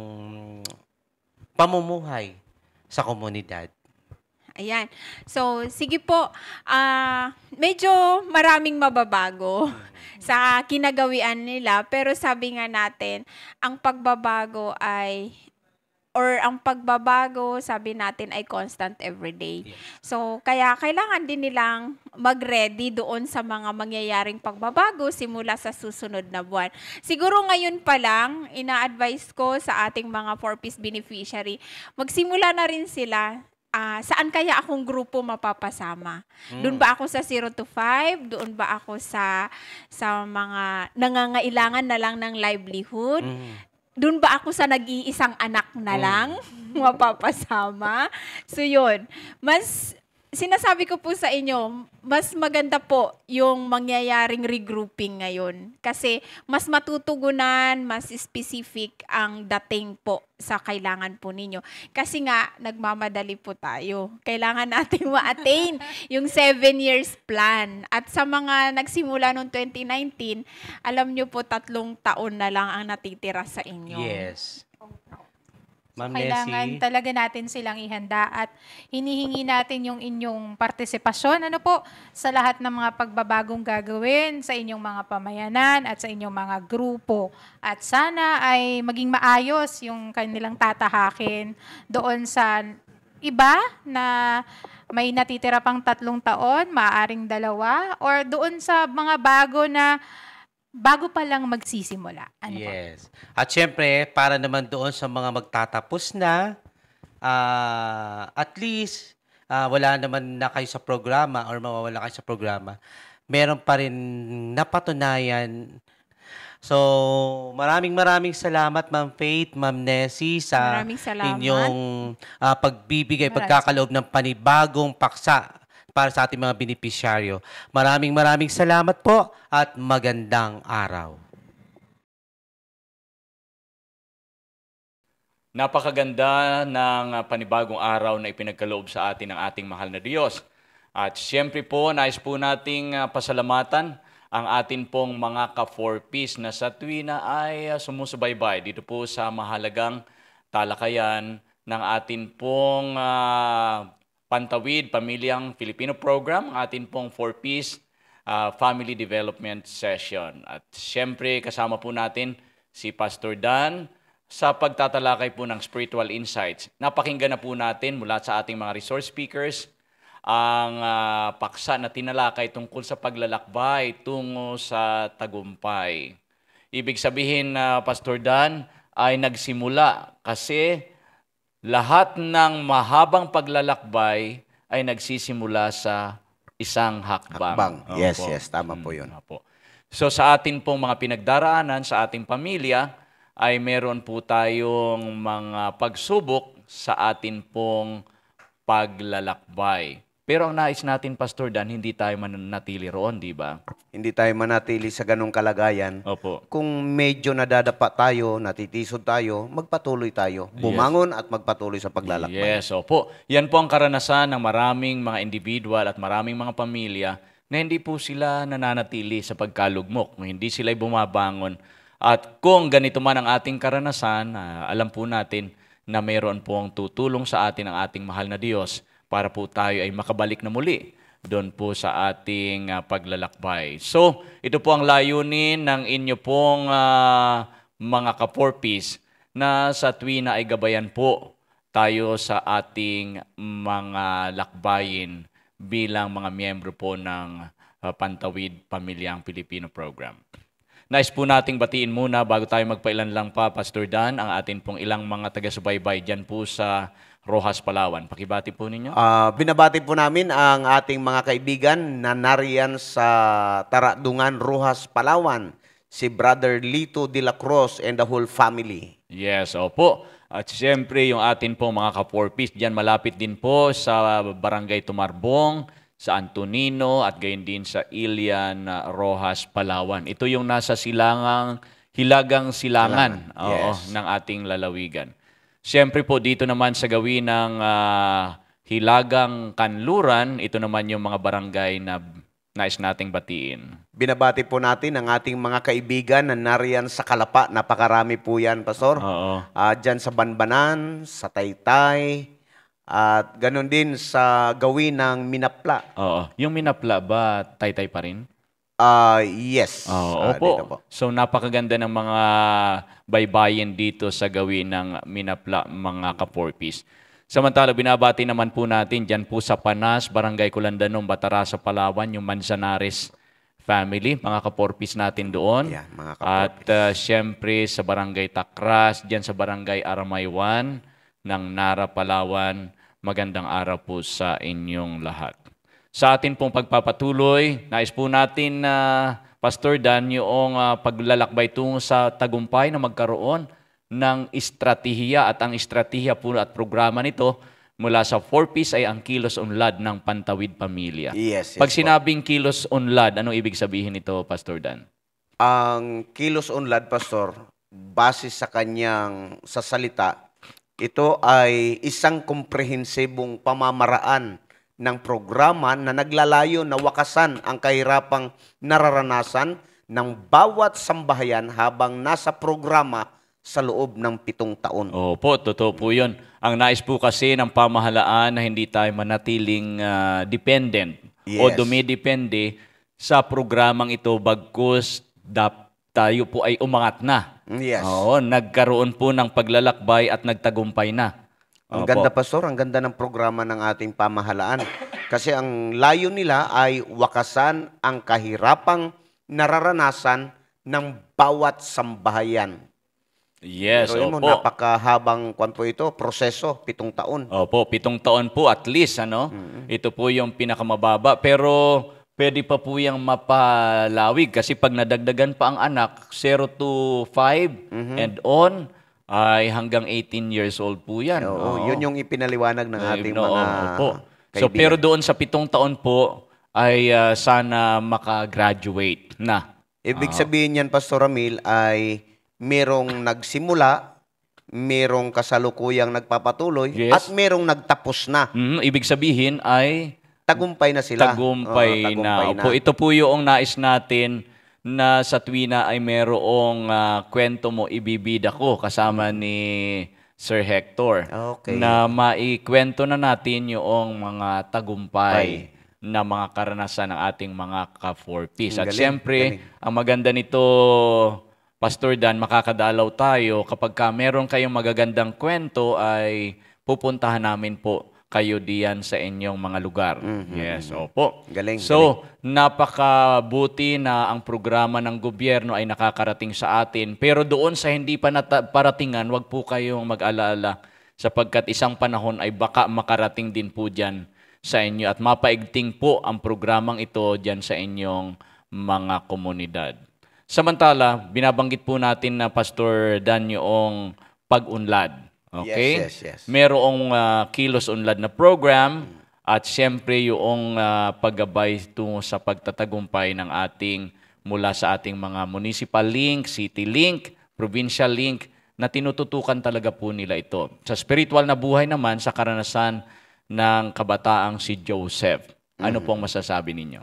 pamumuhay sa komunidad. Ayan. So, sige po, medyo maraming mababago sa kinagawian nila. Pero sabi nga natin, ang pagbabago, sabi natin, ay constant everyday. Yes. So, kaya kailangan din nilang mag-ready doon sa mga mangyayaring pagbabago simula sa susunod na buwan. Siguro ngayon pa lang, ina-advise ko sa ating mga 4Ps beneficiary, magsimula na rin sila. Saan kaya akong grupo mapapasama? Doon ba ako sa 0 to 5? Doon ba ako sa mga nangangailangan na lang ng livelihood? Doon ba ako sa nag-iisang anak na lang mapapasama? So yun, sinasabi ko po sa inyo, mas maganda po yung mangyayaring regrouping ngayon. Kasi mas matutugunan, mas specific ang dating po sa kailangan po ninyo. Kasi nga, nagmamadali po tayo. Kailangan natin ma-attain yung 7 years plan. At sa mga nagsimula noong 2019, alam nyo po 3 taon na lang ang natitira sa inyo. Yes. Ma'am Kailangan Nessie. talaga natin silang ihanda at hinihingi natin yung inyong partisipasyon sa lahat ng mga pagbabagong gagawin sa inyong mga pamayanan at sa inyong mga grupo. At sana ay maging maayos yung kanilang tatahakin doon sa iba na may natitira pang 3 taon, maaaring 2, or doon sa mga bago pa lang magsisimula. Ano po? Yes. At syempre, para naman doon sa mga magtatapos na, at least, wala naman na kayo sa programa or mawawala kayo sa programa, meron pa rin napatunayan. So, maraming salamat, Ma'am Faith, Ma'am Nessie, sa Maraming salamat. inyong pagbibigay, Maraming pagkakaloob ng panibagong paksa para sa ating mga benepisyaryo. Maraming salamat po at magandang araw. Napakaganda ng panibagong araw na ipinagkaloob sa atin ng ating mahal na Diyos. At siyempre po, nais po nating pasalamatan ang atin pong mga ka-4Ps na sa tuwina ay sumusubaybay dito po sa mahalagang talakayan ng atin pong Pantawid Pamilyang Filipino Program, ang atin pong 4Ps Family Development Session. At siyempre, kasama po natin si Pastor Dan sa pagtatalakay po ng Spiritual Insights. Napakinggan na po natin mula sa ating mga resource speakers ang paksa na tinalakay tungkol sa paglalakbay tungo sa tagumpay. Ibig sabihin, Pastor Dan, ay nagsimula kasi lahat ng mahabang paglalakbay ay nagsisimula sa isang hakbang. Hakbang. Yes, Opo. yes. Tama po yun. Opo. So sa atin pong mga pinagdaraanan, sa ating pamilya, ay meron po tayong mga pagsubok sa atin pong paglalakbay. Pero ang nais natin, Pastor Dan, hindi tayo mananatili roon, di ba? Hindi tayo manatili sa ganong kalagayan. Opo. Kung medyo nadadapa tayo, natitisod tayo, magpatuloy tayo. Bumangon at magpatuloy sa paglalakbay. Yes, opo. Yan po ang karanasan ng maraming mga individual at maraming mga pamilya na hindi po sila nananatili sa pagkalugmok, kung hindi sila bumabangon. At kung ganito man ang ating karanasan, alam po natin na mayroon pong tutulong sa atin ang ating mahal na Diyos para po tayo ay makabalik na muli doon po sa ating paglalakbay. So, ito po ang layunin ng inyo pong mga ka-4Ps na sa tuwina ay gabayan po tayo sa ating mga lakbayin bilang mga miyembro po ng Pantawid Pamilyang Pilipino Program. Nais po nating batiin muna bago tayo magpailan lang pa, Pastor Dan, ang atin pong ilang mga taga-subaybay dyan po sa Rojas, Palawan. Pakibati po ninyo. Binabati po namin ang ating mga kaibigan na nariyan sa Taradungan, Rojas, Palawan. Si Brother Lito de la Cruz and the whole family. Yes, opo. At siyempre, yung atin po mga ka-4Ps, dyan malapit din po sa Barangay Tumarbong, sa Antonino, at gayon din sa Ilian, Rojas, Palawan. Ito yung nasa hilagang silangan. Oo, Yes. ng ating lalawigan. Siyempre po, dito naman sa gawin ng Hilagang Kanluran, ito naman yung mga barangay na nais nating batiin. Binabati po natin ang ating mga kaibigan na nariyan sa Kalapa. Napakarami po yan, Pastor. Oo. Diyan sa Banbanan, sa Taytay, at ganun din sa gawin ng Minapla. Oo. Yung Minapla ba, Taytay pa rin? Yes. Opo. Dito po. So napakaganda ng mga baybayin dito sa gawin ng Minapla, mga ka-4Ps. Samantala, binabati naman po natin dyan po sa Panas, Barangay Culandanom, Batarasa, Palawan, yung Manzanares family, mga ka-4Ps natin doon. Yeah, mga At siyempre sa Barangay Takras, dyan sa Barangay Aramaywan ng Nara, Palawan, magandang araw po sa inyong lahat. Sa atin pong pagpapatuloy, nais po natin Pastor Dan, yung paglalakbay tungo sa tagumpay na magkaroon ng estratehiya, at ang estratehiya po at programa nito mula sa 4Ps ay ang Kilos Unlad ng Pantawid Pamilya. Yes, Pag po. sinabing Kilos Unlad, anong ibig sabihin nito, Pastor Dan? Ang Kilos Unlad, Pastor, base sa kanyang sa salita, ito ay isang komprehensibong pamamaraan ng programa na naglalayo na wakasan ang kahirapang nararanasan ng bawat sambahayan habang nasa programa sa loob ng 7 taon. Opo, totoo po yun. Ang nais po kasi ng pamahalaan na hindi tayo manatiling dependent o Yes. dumidepende sa programang ito bagkus tayo po ay umangat na. Yes. Oo, nagkaroon po ng paglalakbay at nagtagumpay na. Ang Opo. ganda, Pastor, ang ganda ng programa ng ating pamahalaan. Kasi ang layo nila ay wakasan ang kahirapang nararanasan ng bawat sambahayan. Yes, Pero mo, opo. napakahabang proseso, 7 taon. Opo, 7 taon po at least, ano? Ito po yung pinakamababa. Pero pwede pa po yung mapalawig kasi pag nadagdagan pa ang anak, 0 to 5 and on, ay hanggang 18 years old po yan. Oo, yun yung ipinaliwanag ng ating No, mga opo. So, kaibigan. pero doon sa 7 taon po, ay sana makagraduate na. Ibig sabihin yan, Pastor Ramil, ay merong nagsimula, merong kasalukuyang nagpapatuloy, Yes. at merong nagtapos na. Ibig sabihin ay Tagumpay na sila. tagumpay Oo, na. Opo, ito po yung nais natin na sa tuwina ay merong kwento mo ibibida ko kasama ni Sir Hector. Okay. Na maikwento na natin yung mga tagumpay na mga karanasan ng ating mga ka-4Ps. At Galing, siyempre, galing. ang maganda nito, Pastor Dan, makakadalaw tayo kapag meron kayong magagandang kwento ay pupuntahan namin po kayo diyan sa inyong mga lugar. Yes, opo. Galing, So, napakabuti na ang programa ng gobyerno ay nakakarating sa atin. Pero doon sa hindi pa paratingan, wag po kayong mag-alala sapagkat isang panahon ay baka makarating din po diyan sa inyo at mapaigting po ang programang ito diyan sa inyong mga komunidad. Samantala, binabanggit po natin na Pastor Dan yung pag-unlad. Okay? Yes. Merong kilos unlad na program at siyempre yung paggabay tungo sa pagtatagumpay ng ating mula sa ating mga municipal link, city link, provincial link na tinututukan talaga po nila ito. Sa spiritual na buhay naman, sa karanasan ng kabataang si Joseph. Ano pong masasabi ninyo?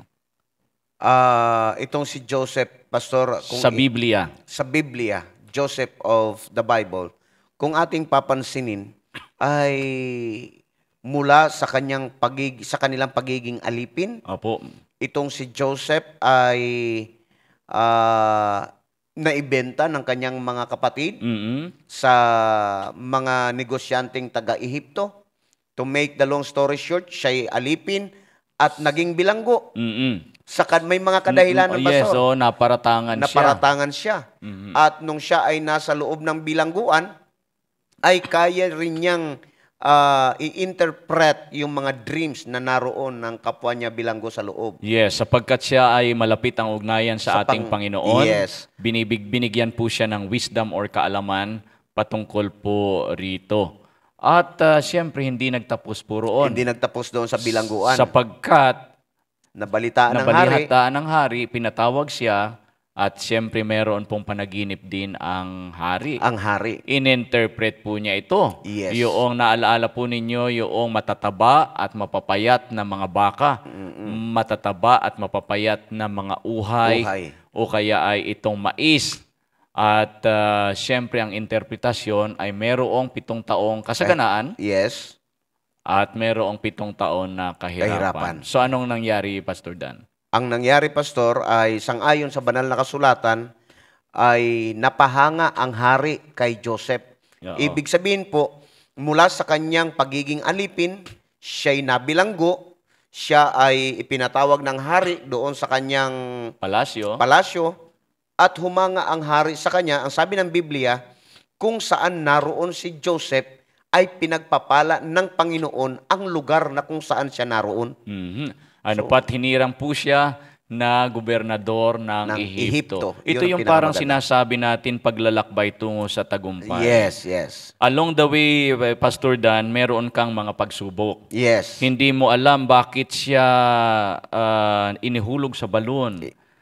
Itong si Joseph, Pastor, Sa Biblia. sa Biblia, Joseph of the Bible, kung ating papansinin, ay mula sa sa kanilang pagiging alipin, Opo. itong si Joseph ay naibenta ng kanyang mga kapatid sa mga negosyanteng taga-Ehipto. To make the long story short, siya'y alipin at naging bilanggo. May mga kadahilanan ba, Yes, Pastor? naparatangan siya. Naparatangan siya. At nung siya ay nasa loob ng bilangguan, ay kaya rin niyang i-interpret yung mga dreams na naroon ng kapwa niya bilanggo sa loob. Yes, sapagkat siya ay malapit ang ugnayan sa ating Panginoon. Yes. Binigyan po siya ng wisdom or kaalaman patungkol po rito. At siyempre, hindi nagtapos po roon. Hindi nagtapos doon sa bilangguan. Sapagkat Nabalitaan ng hari. nabalitaan ng hari, pinatawag siya, at siyempre meron pong panaginip din ang hari. Ang hari. In-interpret po niya ito. Yes. Yung naalaala po ninyo, yung matataba at mapapayat na mga baka, matataba at mapapayat na mga uhay, o kaya ay itong mais. At siyempre ang interpretasyon ay merong 7 taong kasaganaan Yes. at merong 7 taon na kahirapan. So anong nangyari, Pastor Dan? Ang nangyari, Pastor, ay sangayon sa banal na kasulatan, ay napahanga ang hari kay Joseph. Oo. Ibig sabihin po, mula sa kanyang pagiging alipin, siya'y nabilanggo, siya ay ipinatawag ng hari doon sa kanyang palasyo, at humanga ang hari sa kanya. Ang sabi ng Biblia, kung saan naroon si Joseph, ay pinagpapala ng Panginoon ang lugar na kung saan siya naroon. Pat hinirang po siya na gobernador ng Ehipto. Ito Yun yung ang parang pinakamaganda. sinasabi natin paglalakbay tungo sa tagumpay. Yes. Along the way, Pastor Dan, meron kang mga pagsubok. Yes. Hindi mo alam bakit siya inihulog sa balon.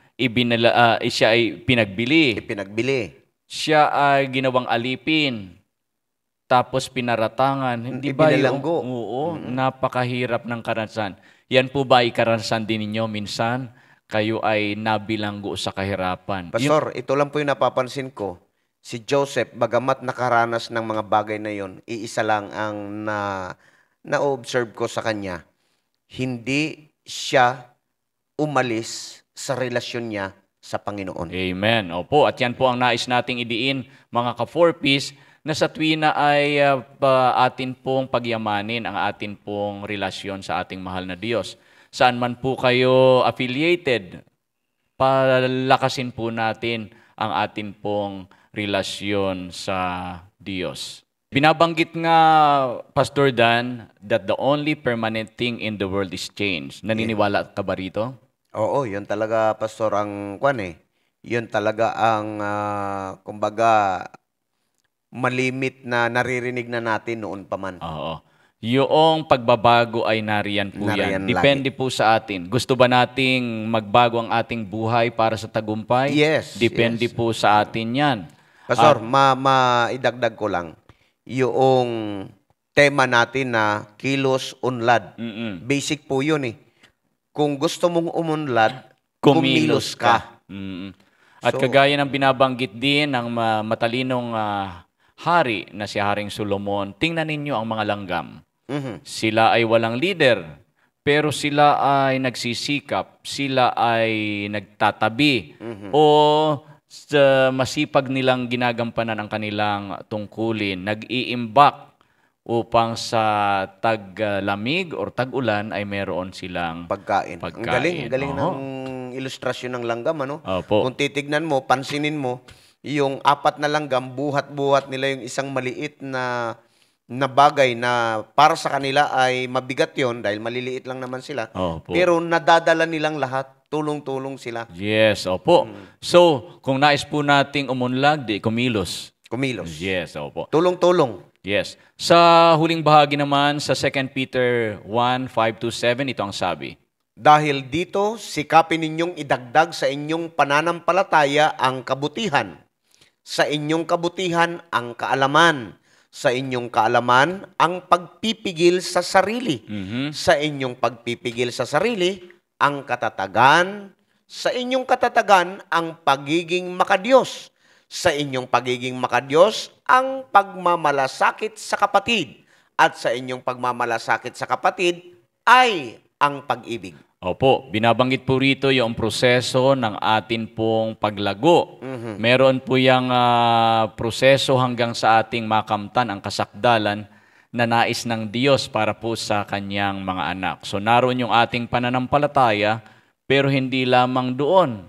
Siya ay pinagbili. Ipinagbili. Siya ay ginawang alipin. Tapos pinaratangan. Hindi ba Ibinalanggo. Oo, napakahirap ng karanasan. Yan po ba ay karanasan din ninyo minsan? Kayo ay nabilanggo sa kahirapan. Pastor, ito lang po yung napapansin ko. si Joseph, bagamat nakaranas ng mga bagay na yon, iisa lang ang na-observe ko sa kanya. Hindi siya umalis sa relasyon niya sa Panginoon. Amen. Opo, at yan po ang nais nating idiin, mga ka-4Ps, na sa tuwina ay atin pong pagyamanin ang atin pong relasyon sa ating mahal na Diyos. Saan man po kayo affiliated, palakasin po natin ang atin pong relasyon sa Diyos. Binabanggit nga, Pastor Dan, that the only permanent thing in the world is change. Naniniwala ka ba rito? Oo, yun talaga, Pastor, ang yun talaga ang, kumbaga, malimit na naririnig na natin noon pa man. Oo. Yung pagbabago ay nariyan po Nariyan yan. Depende po sa atin. Gusto ba nating magbago ang ating buhay para sa tagumpay? Yes. Depende yes. po sa atin yan. Pastor, maidagdag ko lang. Yung tema natin na kilos unlad. Basic po yun eh. Kung gusto mong umunlad, kumilos ka. At kagaya ng binabanggit din ng matalinong hari na si Haring Solomon, tingnan ninyo ang mga langgam. Sila ay walang leader, pero sila ay nagsisikap, sila ay nagtatabi, o masipag nilang ginagampanan ang kanilang tungkulin, nag-iimbak upang sa tag-lamig or tag-ulan ay meron silang pagkain. Ang galing ng ilustrasyon ng langgam, ano? Opo. Kung titignan mo, pansinin mo, yung 4 na langgam, buhat-buhat nila yung isang maliit na bagay na para sa kanila ay mabigat yon dahil maliliit lang naman sila. Opo. Pero nadadala nilang lahat, tulong-tulong sila. Yes, opo. So, kung nais po nating umunlad, di kumilos. Kumilos. Yes, opo. Tulong-tulong. Yes. Sa huling bahagi naman, sa 2 Peter 1:5-7, ito ang sabi. Dahil dito, sikapin ninyong idagdag sa inyong pananampalataya ang kabutihan. Sa inyong kabutihan ang kaalaman. Sa inyong kaalaman ang pagpipigil sa sarili. Sa inyong pagpipigil sa sarili ang katatagan. Sa inyong katatagan ang pagiging makadiyos. Sa inyong pagiging makadiyos ang pagmamalasakit sa kapatid. At sa inyong pagmamalasakit sa kapatid ay ang pag-ibig. Opo, binabanggit po rito yung proseso ng atin pong paglago. Meron po yung proseso hanggang sa ating makamtan ang kasakdalan na nais ng Diyos para po sa kanyang mga anak. So naroon yung ating pananampalataya, pero hindi lamang doon.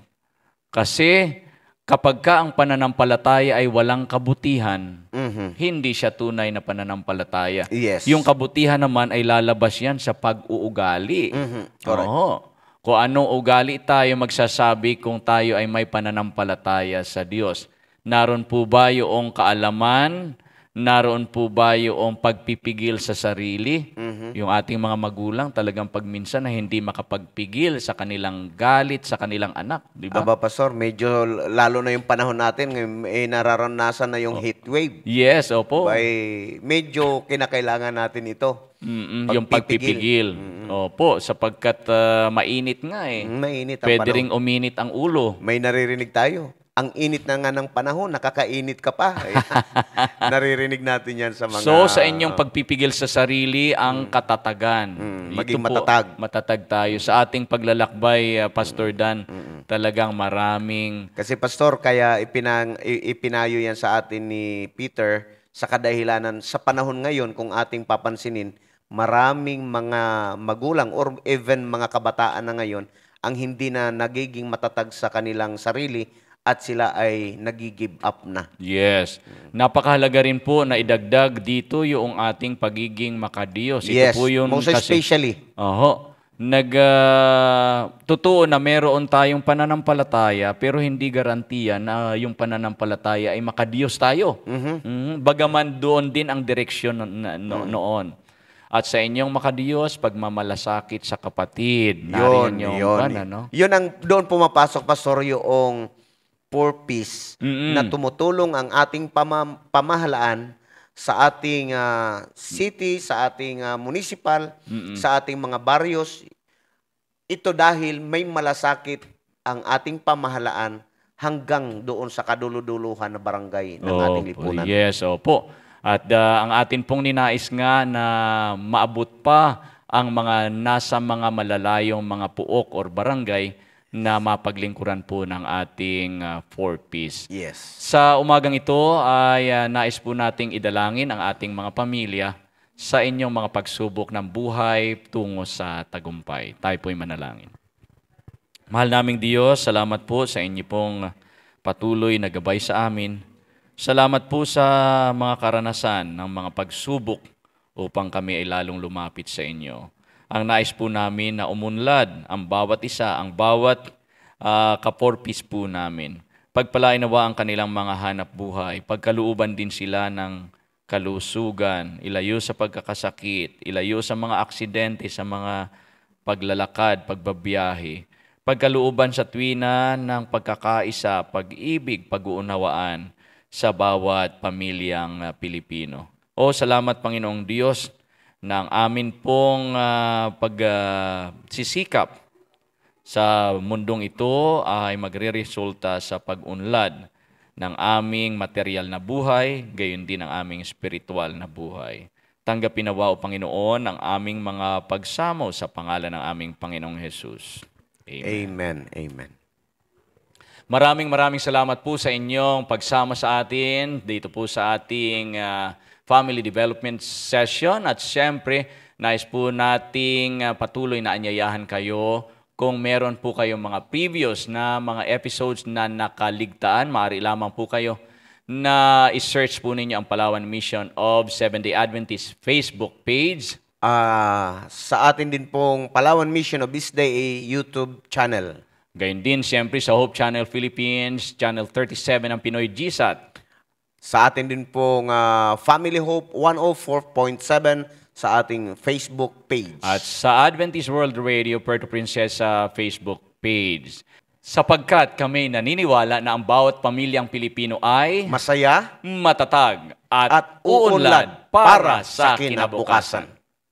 Kasi kapag ka ang pananampalataya ay walang kabutihan, hindi siya tunay na pananampalataya. Yes. Yung kabutihan naman ay lalabas yan sa pag-uugali. Correct. Oo. Kung anong ugali tayo magsasabi kung tayo ay may pananampalataya sa Diyos. Naroon po ba yung kaalaman? Naroon po ba yung pagpipigil sa sarili? Yung ating mga magulang talagang pagminsan na hindi makapagpigil sa kanilang galit sa kanilang anak. Di ba? Aba, Pastor, medyo lalo na yung panahon natin, nararanasan na yung heat wave. Yes, opo. Medyo kinakailangan natin ito. Yung pagpipigil. Opo, sapagkat mainit nga eh. Mainit ang Pwede panahon. ring uminit ang ulo. May naririnig tayo. Ang init na nga ng panahon, nakakainit ka pa. Naririnig natin yan sa mga... So, sa inyong pagpipigil sa sarili, ang katatagan. Maging Ito po, matatag. matatag tayo. Sa ating paglalakbay, Pastor Dan, talagang maraming... Kasi Pastor, kaya ipinayo yan sa atin ni Peter sa kadahilanan sa panahon ngayon, kung ating papansinin, maraming mga magulang or even mga kabataan na ngayon ang hindi na nagiging matatag sa kanilang sarili at sila ay nag-give up na. Yes. Napakahalaga rin po na idagdag dito yung ating pagiging makadiyos. Ito Yes, po yun most kasi, especially. Totoo na meron tayong pananampalataya pero hindi garantiya na yung pananampalataya ay makadiyos tayo. Bagaman doon din ang direksyon noon. At sa inyong makadiyos, pagmamalasakit sa kapatid. Nariyan yung Yun ang doon pumapasok, Pastor, yung purpose na tumutulong ang ating pamahalaan sa ating city, sa ating municipal, sa ating mga baryos. Ito dahil may malasakit ang ating pamahalaan hanggang doon sa kaduluduluhan na barangay ng ating lipunan. Yes, opo. At ang atin pong ninais nga na maabot pa ang mga nasa mga malalayong mga puok or barangay na mapaglingkuran po ng ating 4Ps. Yes. Sa umagang ito ay nais po nating idalangin ang ating mga pamilya sa inyong mga pagsubok ng buhay tungo sa tagumpay. Tayo po'y manalangin. Mahal naming Diyos, salamat po sa inyo pong patuloy na gabay sa amin. Salamat po sa mga karanasan ng mga pagsubok upang kami ay lalong lumapit sa inyo. Ang nais po namin na umunlad ang bawat isa, ang bawat ka-4Ps po namin. Pagpalain nawa ang kanilang mga hanap buhay, pagkalooban din sila ng kalusugan, ilayo sa pagkakasakit, ilayo sa mga aksidente, sa mga paglalakad, pagbabiyahe, pagkalooban sa tuwina ng pagkakaisa, pag-ibig, pag-uunawaan sa bawat pamilyang Pilipino. O salamat Panginoong Diyos ng amin pong pagsisikap sa mundong ito ay magre-resulta sa pag-unlad ng aming material na buhay, gayon din ang aming spiritual na buhay. Tanggapin nawa o Panginoon ang aming mga pagsamo sa pangalan ng aming Panginoong Jesus. Amen. Amen. Maraming salamat po sa inyong pagsama sa atin dito po sa ating Family Development Session. At siyempre, nais po nating patuloy na anyayahan kayo kung meron po kayong mga previous na mga episodes na nakaligtaan, maaari lamang po kayo na i-search po ninyo ang Palawan Mission of Seventh-day Adventist Facebook page. Sa atin din pong Palawan Mission of this Day YouTube channel. Gayun din, siyempre, sa Hope Channel Philippines, Channel 37 ng Pinoy GSAT. Sa atin din pong Family Hope 104.7 sa ating Facebook page. At sa Adventist World Radio Puerto Princesa Facebook page. Sapagkat kami naniniwala na ang bawat pamilyang Pilipino ay masaya, matatag at uunlad para sa kinabukasan.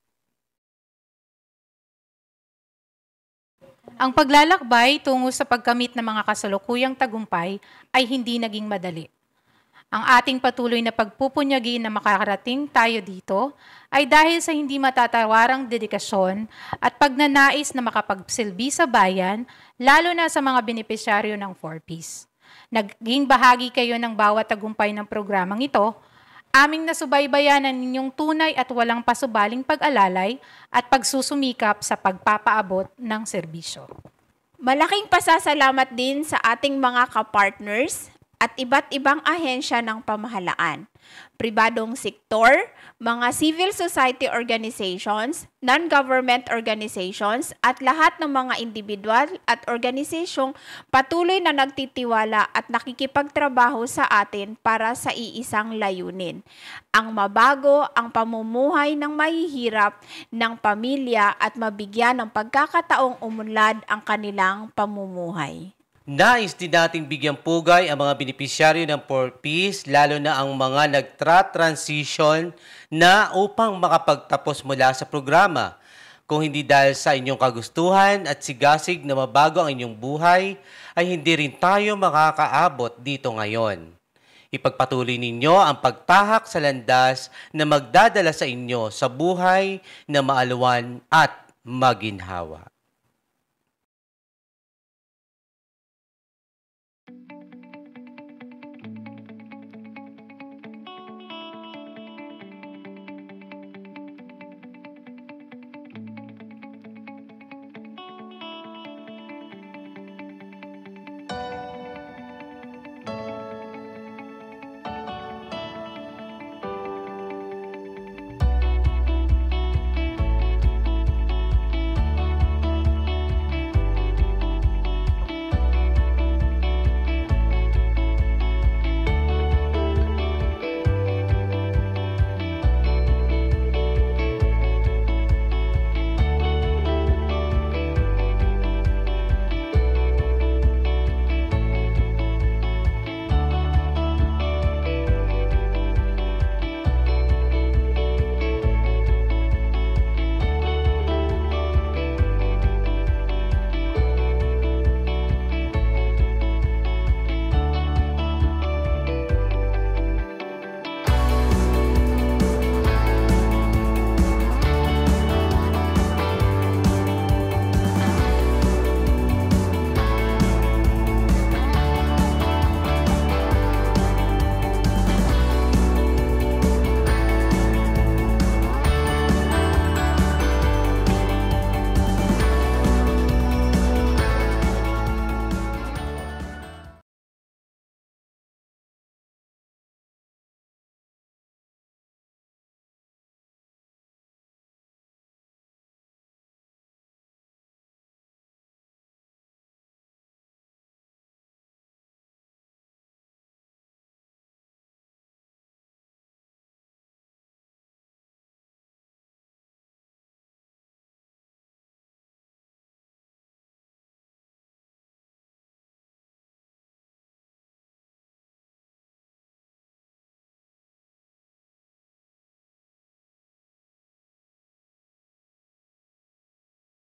Ang paglalakbay tungo sa pagkamit ng mga kasalukuyang tagumpay ay hindi naging madali. Ang ating patuloy na pagpupunyagi na makakarating tayo dito ay dahil sa hindi matatawarang dedikasyon at pagnanais na makapagsilbi sa bayan, lalo na sa mga benepisyaryo ng 4Ps. Naging bahagi kayo ng bawat tagumpay ng programang ito, aming nasubaybayan ang inyong tunay at walang pasubaling pag-alalay at pagsusumikap sa pagpapaabot ng serbisyo. Malaking pasasalamat din sa ating mga kapartners at iba't ibang ahensya ng pamahalaan, pribadong sektor, mga civil society organizations, non-government organizations, at lahat ng mga individual at organisasyong patuloy na nagtitiwala at nakikipagtrabaho sa atin para sa iisang layunin. Ang mabago ang pamumuhay ng mahihirap ng pamilya at mabigyan ng pagkakataong umunlad ang kanilang pamumuhay. Nais din nating bigyang pugay ang mga benepisyaryo ng 4Ps, lalo na ang mga nagtra-transition na upang makapagtapos mula sa programa. Kung hindi dahil sa inyong kagustuhan at sigasig na mabago ang inyong buhay, ay hindi rin tayo makakaabot dito ngayon. Ipagpatuloy ninyo ang pagtahak sa landas na magdadala sa inyo sa buhay na maalwan at maginhawa.